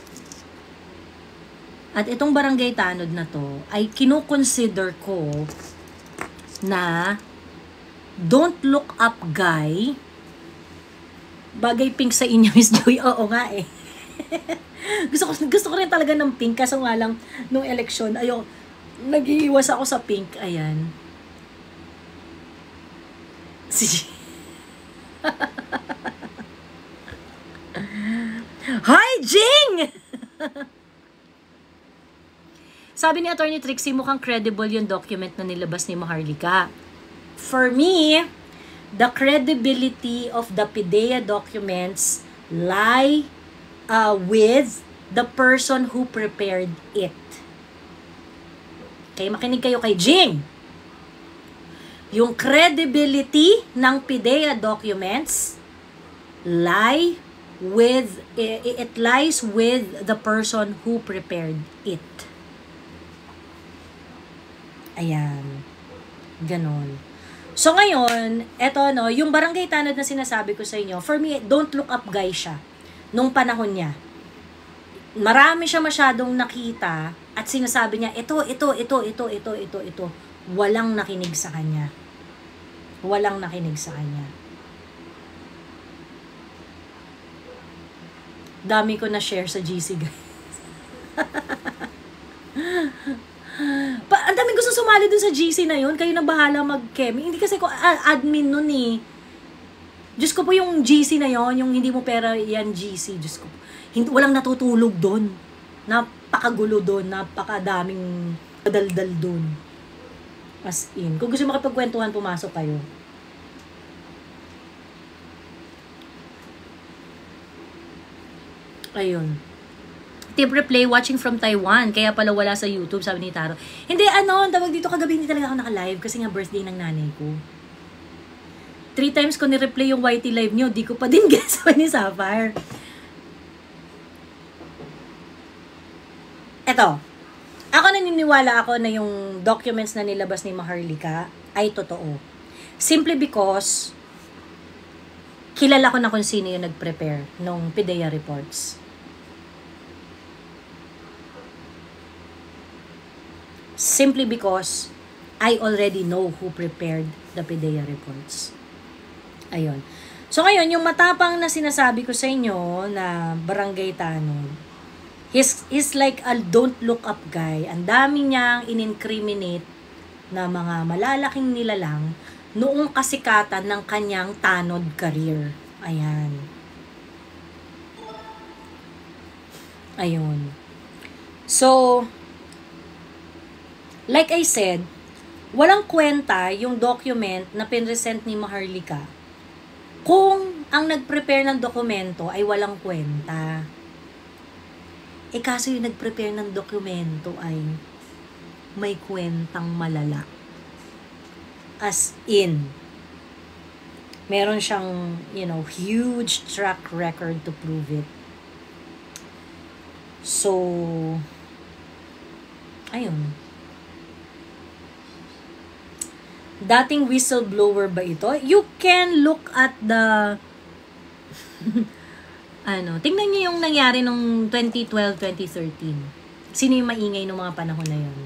[SPEAKER 1] At itong Barangay Tanod na to ay kinukonsider ko na don't look up guy. Bagay pink sa inyo, Miss Joy. Oo nga eh. gusto ko gusto ko rin talaga ng pink kaso nga lang nung eleksyon ayo nag-iiwas ako sa pink. Ayan. Si Hi, Jing! Sabi ni Attorney Trixie, mukhang credible yung document na nilabas ni Maharlika. For me, the credibility of the PIDEA documents lie uh, with the person who prepared it. Okay, makinig kayo kay Jing. Yung credibility ng PIDEA documents lie with, it lies with the person who prepared it. Ayan. Ganon. So ngayon, eto no, yung Barangay Tanod na sinasabi ko sa inyo, for me, don't look up guy siya. Nung panahon niya. Marami siya masyadong nakita at sinasabi niya, ito, ito, ito, ito, ito, ito, ito. Walang nakinig sa kanya. Walang nakinig sa kanya. Dami ko na share sa G C, guys. Pa, ang daming gusto sumali dun sa G C na yun. Kayo na bahala mag-chem. Hindi kasi ko uh, admin nun eh. Diyos ko po yung G C na yun, yung hindi mo pera yan G C. Diyos ko. Hindi, walang natutulog dun. Napakagulo dun. Napakadaming daldal dun. As in. Kung gusto makipagkwentuhan, pumasok kayo. Ayun. Tip replay, watching from Taiwan. Kaya pala wala sa YouTube, sabi ni Taro. Hindi, ano, tawag dito kagabi, hindi talaga ako naka-live kasi nga birthday ng nanay ko. Three times ko ni-replay yung Y T live nyo, di ko pa din guess ni Sapphire. Eto, ako naniniwala ako na yung documents na nilabas ni Maharlika ay totoo. Simply because, kilala ko na kung sino yung nag-prepare nung PIDEA reports. Simply because I already know who prepared the PIDEA reports. Ayun. So ngayon, yung matapang na sinasabi ko sa inyo na Barangay Tanod, he's, he's like a don't look up guy. Ang dami niyang in-incriminate na mga malalaking nilalang noong kasikatan ng kanyang Tanod career. Ayan. Ayun. So, like I said, walang kwenta yung document na pinresent ni Maharlika kung ang nag-prepare ng dokumento ay walang kwenta. Eh kaso yung nag-prepare ng dokumento ay may kwentang malala. As in, meron siyang, you know, huge track record to prove it. So, ayun. Dating whistleblower ba ito? You can look at the ano, tingnan niyo yung nangyari nung twenty twelve, twenty thirteen. Sino yung maingay nung mga panahon na yun?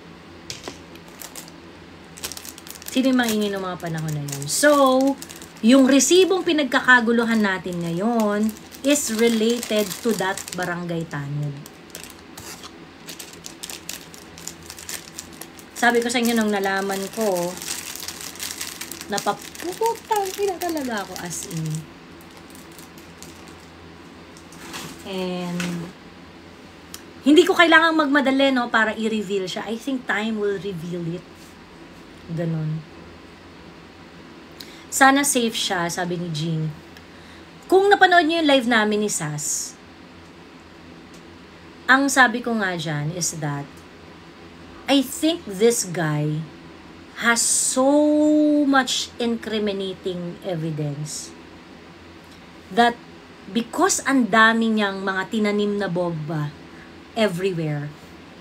[SPEAKER 1] Sino yung maingay nung mga panahon na yun? So, yung resibong pinagkakaguluhan natin ngayon is related to that barangay tanod. Sabi ko sa inyo nung nalaman ko, napaputang ina talaga ako as in. And hindi ko kailangang magmadali, no, para i-reveal siya. I think time will reveal it. Ganon. Sana safe siya, sabi ni Jean. Kung napanood niyo yung live namin ni Sas, ang sabi ko nga dyan is that I think this guy has so much incriminating evidence that because ang dami niyang mga tinanim na bomba everywhere,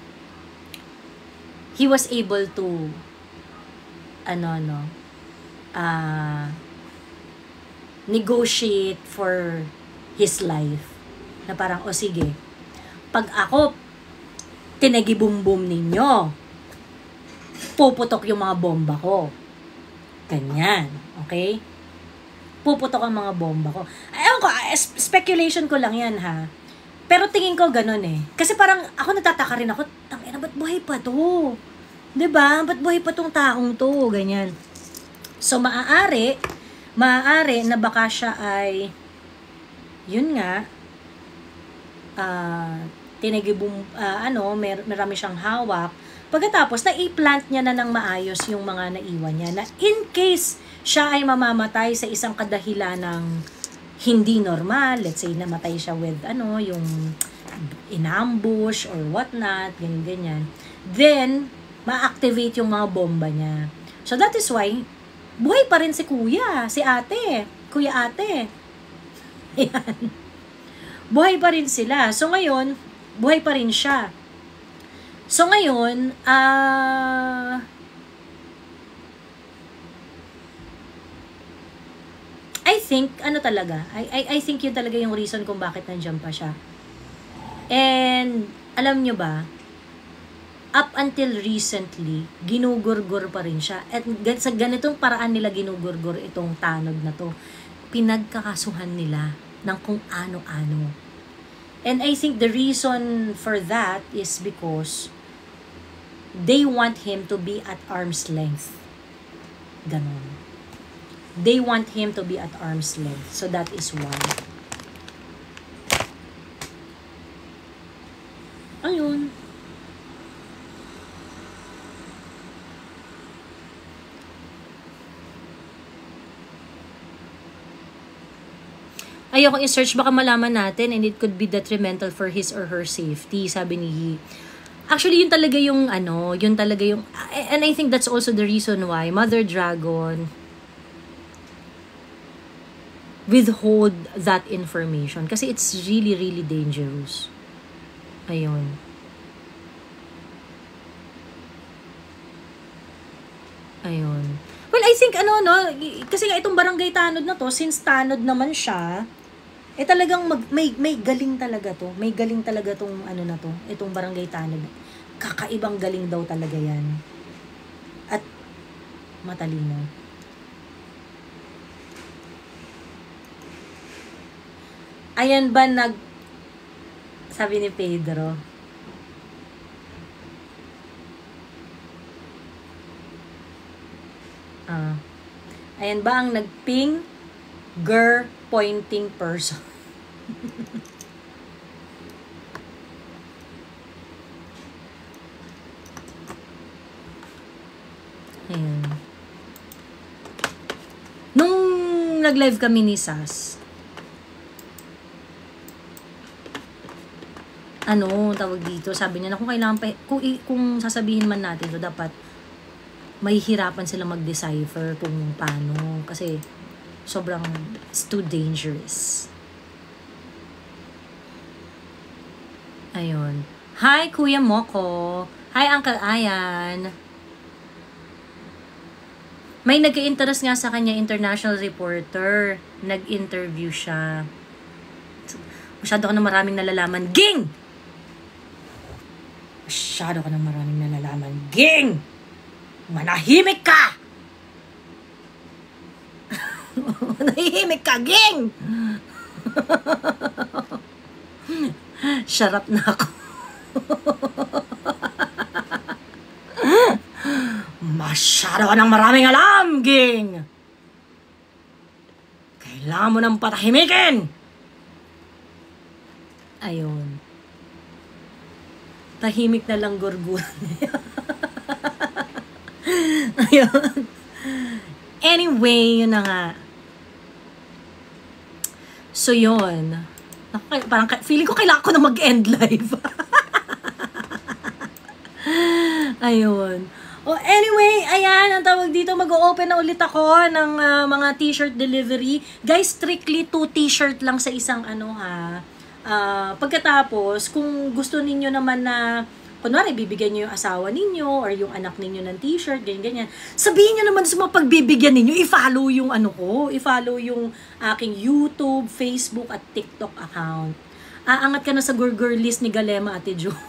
[SPEAKER 1] he was able to ano no uh, negotiate for his life. Na parang, o sige, pag ako tinagibum-bum ninyo, puputok yung mga bomba ko. Ganyan. Okay? Puputok ang mga bomba ko. Ayun ko, speculation ko lang yan, ha? Pero tingin ko ganun eh. Kasi parang ako natataka rin ako, tangina, ba't buhay pa to? Diba? Ba't buhay pa tong taong to? Ganyan. So, maaari, maaari na baka siya ay, yun nga, ah, uh, tinagibum, uh, ano, mer marami siyang hawak. Pagkatapos, na-i-plant niya na ng maayos yung mga naiwan niya na in case siya ay mamamatay sa isang kadahilan ng hindi normal, let's say namatay siya with ano, yung inambush or whatnot, ganyan-ganyan, then, ma-activate yung mga bomba niya. So, that is why, buhay pa rin si kuya, si ate, kuya ate. Ayan. Buhay pa rin sila. So, ngayon, buhay pa rin siya. So, ngayon, ah... Uh, I think, ano talaga, I, I, I think yun talaga yung reason kung bakit nandiyan pa siya. And, alam nyo ba, up until recently, ginugurgur pa rin siya. At sa ganitong paraan nila ginugurgur itong tanod na to, pinagkakasuhan nila ng kung ano-ano. And I think the reason for that is because they want him to be at arm's length. Ganon. They want him to be at arm's length. So that is why. Ayun. Ayoko i-search, baka malaman natin and it could be detrimental for his or her safety, sabi ni Yi. Actually, yun talaga yung ano, yun talaga yung, and I think that's also the reason why Mother Dragon withhold that information. Kasi it's really, really dangerous. Ayun. Ayun. Well, I think ano, no, kasi nga itong barangay tanod na to, since tanod naman siya, eh talagang mag, may, may galing talaga to. May galing talaga tong ano na to, itong barangay tanod. Kakaibang galing daw talaga yan. At matalino. Ayan ba nag, sabi ni Pedro, ah, ayan ba ang nagping girl pointing person? Ayan. Nung nag-live kami ni Sas, ano, tawag dito, sabi niya na kung kailangan pa, kung, kung sasabihin man natin to, dapat mahihirapan sila mag-decipher kung paano. Kasi, sobrang, it's too dangerous. Ayun. Hi, Kuya Moko. Hi, Uncle Ayan. May nag-i-interest nga sa kanya, international reporter. Nag-interview siya. Masyado ka na maraming nalalaman. Ging! Masyado ka na maraming nalalaman. Ging! Manahimik ka! Manahimik ka, Ging! Sharap na ako. Masyado ka ng maraming alam, Ging! Kailangan mo nang patahimikin! Ayun. Tahimik na lang gurguran niya. Ayun. Anyway, yun na nga. So, yun. Parang, feeling ko kailangan ko na mag-end live. Ayun. Oh, anyway, ayan, ang tawag dito, mag-o-open na ulit ako ng uh, mga t-shirt delivery. Guys, strictly two t-shirt lang sa isang ano ha. Uh, pagkatapos, kung gusto ninyo naman na, kunwari, bibigyan nyo yung asawa ninyo or yung anak ninyo ng t-shirt, ganyan-ganyan. Sabihin nyo naman sa mga pagbibigyan ninyo, i-follow yung ano ko, i-follow yung aking YouTube, Facebook, at TikTok account. Aangat ka na sa gurgur list ni Galema, Ate Jo.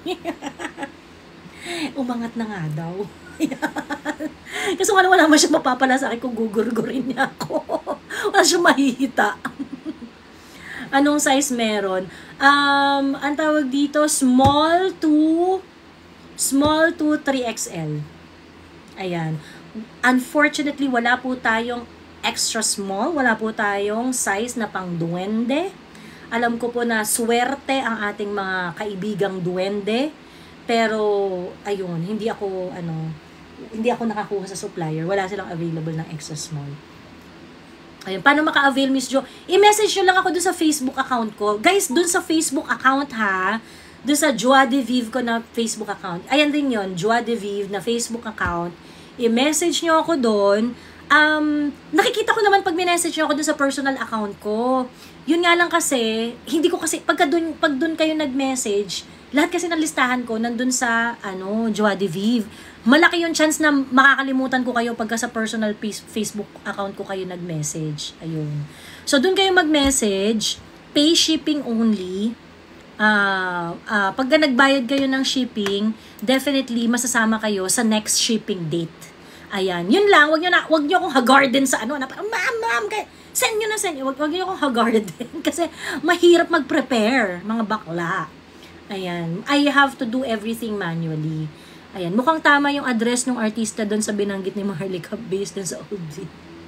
[SPEAKER 1] Umangat na nga daw. Kasi wala wala naman siya mapapala sa akin kung gugurgurin niya ako. Wala siya mahihita. Anong size meron? Um, ang tawag dito, small to small to three X L. Ayan. Unfortunately, wala po tayong extra small. Wala po tayong size na pang duwende. Alam ko po na swerte ang ating mga kaibigang duwende. Pero, ayun, hindi ako, ano, hindi ako nakakuha sa supplier. Wala silang available ng extra small. Ayun, paano maka-avail, Miss Jo? I-message nyo lang ako dun sa Facebook account ko. Guys, dun sa Facebook account ha, dun sa Joie de Vive ko na Facebook account. Ayan din yun, Joie de Vive na Facebook account. I-message nyo ako dun. Um, nakikita ko naman pag minessage nyo ako dun sa personal account ko. Yun nga lang kasi, hindi ko kasi, pagka dun, pag dun kayo nag-message, lahat kasi ng listahan ko nandun sa ano, Joie de Vive. Malaki yung chance na makakalimutan ko kayo pagka sa personal Facebook account ko kayo nag-message. Ayun. So, dun kayo mag-message, pay shipping only. Uh, uh, pagka nagbayad kayo ng shipping, definitely masasama kayo sa next shipping date. Ayan. Yun lang. Wag nyo na, wag nyo akong hagarden sa ano. Na, ma'am, ma'am, send nyo na, send nyo. Wag, wag nyo akong hagarden. Kasi mahirap mag-prepare, mga bakla. Ayan. I have to do everything manually. Ayan. Mukhang tama yung address ng artista doon sa binanggit ni Maharlika based din sa O G.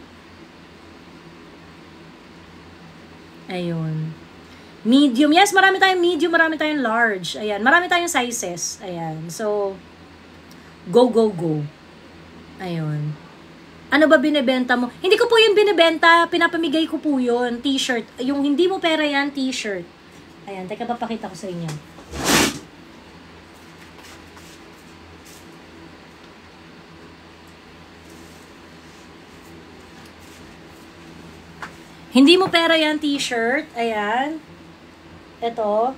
[SPEAKER 1] Ayun. Medium. Yes, marami tayong medium, marami tayong large. Ayan. Marami tayong sizes. Ayan. So, go, go, go. Ayun. Ano ba binibenta mo? Hindi ko po yun binibenta. Pinapamigay ko po yun. T-shirt. Yung hindi mo pera yan, t-shirt. Ayan. Teka, papakita ko sa inyo. Hindi mo pera yan, t-shirt. Ayan. Ito.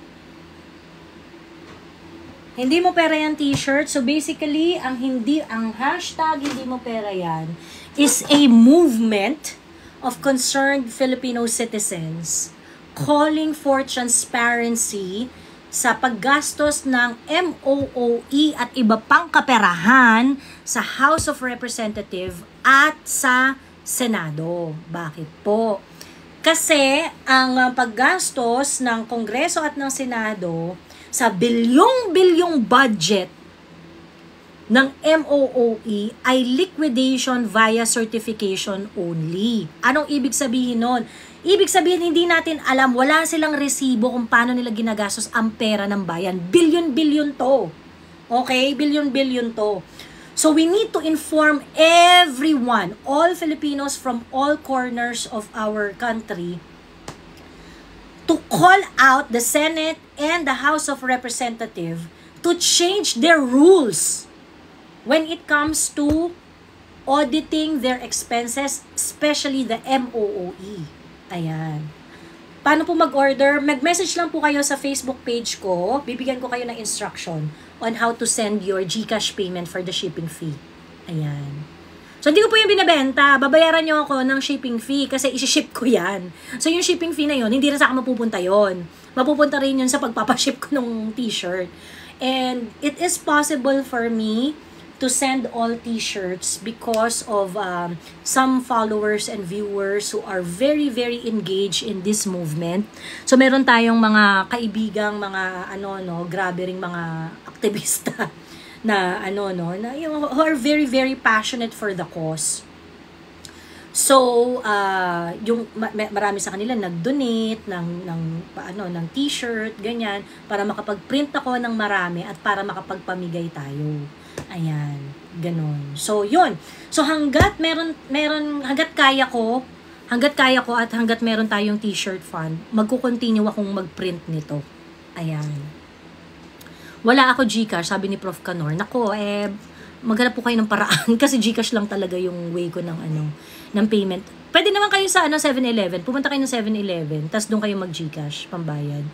[SPEAKER 1] Hindi mo pera yan, t-shirt. So, basically, ang hindi, ang hashtag hindi mo pera yan is a movement of concerned Filipino citizens calling for transparency sa paggastos ng M O O E at iba pang kaperahan sa House of Representatives at sa Senado. Bakit po? Kasi ang paggastos ng Kongreso at ng Senado sa bilyong-bilyong budget ng M O O E ay liquidation via certification only. Anong ibig sabihin nun? Ibig sabihin hindi natin alam, wala silang resibo kung paano nila ginagastos ang pera ng bayan. Bilyon-bilyon to. Okay? Bilyon-bilyon to. So we need to inform everyone, all Filipinos from all corners of our country, to call out the Senate and the House of Representatives to change their rules when it comes to auditing their expenses, especially the M O O E. Ayan. Paano po mag-order? Mag-message lang po kayo sa Facebook page ko. Bibigyan ko kayo ng instruction on how to send your GCash payment for the shipping fee. Ayan. So, hindi ko po yung binabenta. Babayaran nyo ako ng shipping fee kasi isi-ship ko yan. So, yung shipping fee na yun, hindi rin sa akin mapupunta yun. Mapupunta rin yun sa pagpapaship ko ng t-shirt. And it is possible for me to send all t-shirts because of um, some followers and viewers who are very, very engaged in this movement. So, meron tayong mga kaibigang, mga ano, no, grabe ring mga aktivista na ano, no, na yung, who are very, very passionate for the cause. So, uh, yung marami sa kanila nag-donate ng ng ano ng t-shirt, ganyan, para makapag-print ako ng marami at para makapagpamigay tayo. Ayan, ganun. So, yun. So, hanggat meron meron hanggat kaya ko, hanggat kaya ko at hanggat meron tayong t-shirt fund, magko-continue akong mag-print nito. Ayan. Wala ako GCash, sabi ni Prof Canor. Nako, eh maghanap po kayo ng paraan kasi GCash lang talaga yung way ko ng ano, ng payment. Pwede naman kayo sa ano seven eleven. Pumunta kayo ng seven eleven, tas doon kayo mag-GCash pambayad.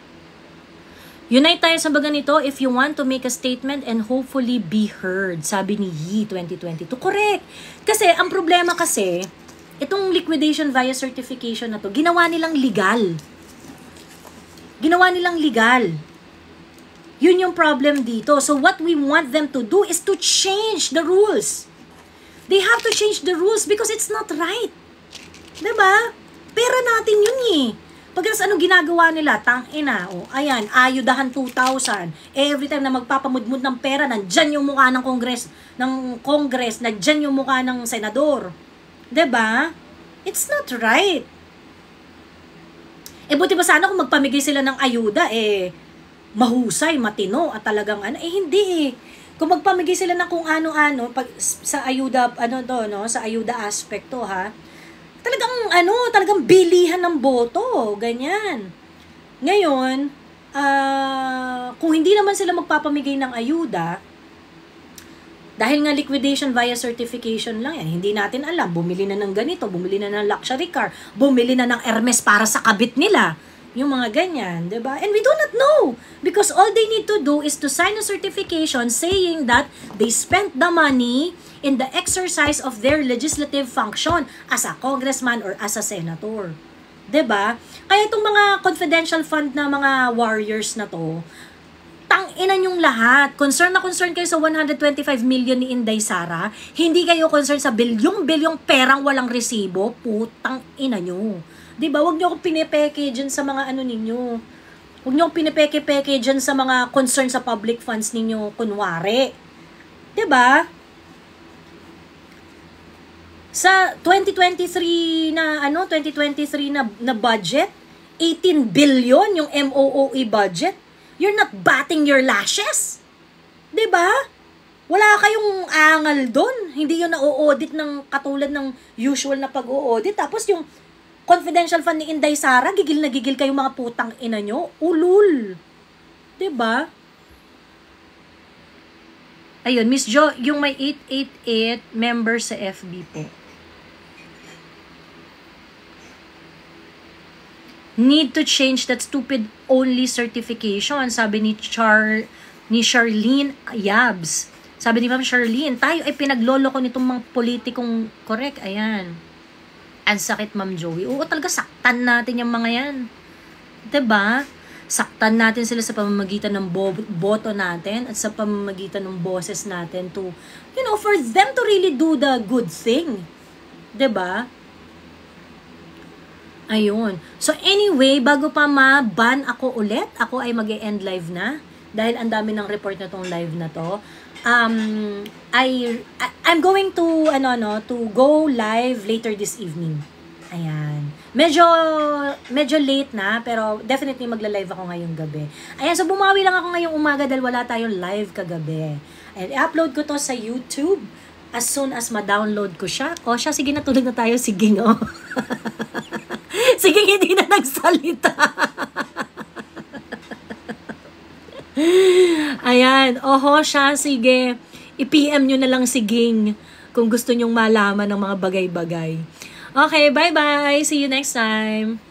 [SPEAKER 1] Unite tayo sa baga nito if you want to make a statement and hopefully be heard, sabi ni Yi twenty twenty-two. Correct. Kasi ang problema kasi itong liquidation via certification na to, ginawa nilang legal. Ginawa nilang legal. Yun yung problem dito. So what we want them to do is to change the rules. They have to change the rules because it's not right. Diba? Pera natin yun eh. Pagkas ano ginagawa nila, tangina, oh, ayan, ayudahan two thousand. Every time na magpapamudmud ng pera, nandyan yung mukha ng Congress, ng Congress, nandyan yung mukha ng senador. Diba? It's not right. Eh buti ba sana kung magpamigay sila ng ayuda, eh, mahusay, matino, at talagang ano, eh hindi eh. Kung magpamigay sila ng kung ano-ano, pag, sa ayuda, ano to, no, sa ayuda aspekto, ha, talagang, ano, talagang bilihan ng boto, ganyan. Ngayon, uh, kung hindi naman sila magpapamigay ng ayuda, dahil nga liquidation via certification lang yan, hindi natin alam, bumili na ng ganito, bumili na ng luxury car, bumili na ng Hermes para sa kabit nila, yung mga ganyan, diba? And we do not know because all they need to do is to sign a certification saying that they spent the money in the exercise of their legislative function as a congressman or as a senator. Diba? Kaya itong mga confidential fund na mga warriors na to, tang-inan yung lahat. Concern na concern kayo sa one hundred twenty-five million ni Inday Sara, hindi kayo concern sa bilyong-bilyong perang walang resibo, putang ina nyo. Diba? Huwag niyo akong pinipeke dyan sa mga ano ninyo. Huwag niyo akong pinipeke-peke dyan sa mga concern sa public funds ninyo, kunwari. Diba? Sa twenty twenty-three na, ano, twenty twenty-three na, na budget, eighteen billion yung M O O E budget. You're not batting your lashes. Diba? Wala kayong angal doon. Hindi yun na-o-audit ng katulad ng usual na pag-o-audit. Tapos yung confidential fund ni Inday Sara, gigil na gigil kayong mga putang ina nyo. Ulul. Diba? Ayun, Miss Jo, yung may eight eight eight member sa F B po. Need to change that stupid only certification, sabi ni Char ni Charlene Yabs. Sabi ni Ma'am Charlene, tayo ay pinaglolo ko nitong mga politikong correct. Ayan. Ang sakit, Ma'am Joey. Oo, talaga saktan natin yung mga yan. Diba? Saktan natin sila sa pamamagitan ng bo- boto natin at sa pamamagitan ng boses natin to, you know, for them to really do the good thing. Diba? Ayun. So anyway, bago pa ma-ban ako ulit, ako ay mag-e-end live na. Dahil ang dami ng report na tong live na to. Um, I, I I'm going to ano no to go live later this evening. Ayan. Medyo medyo late na pero definitely magla-live ako ngayong gabi. Ayan, so bumawi lang ako ngayong umaga dahil wala tayong live kagabi. And i-upload ko to sa YouTube as soon as ma-download ko siya. O siya, sige na tulog na tayo, sige no. Sige, hindi na nagsalita. Ayan. Oho siya, sige. I-P M nyo na lang si Ging kung gusto nyong malaman ng mga bagay-bagay. Okay, bye-bye. See you next time.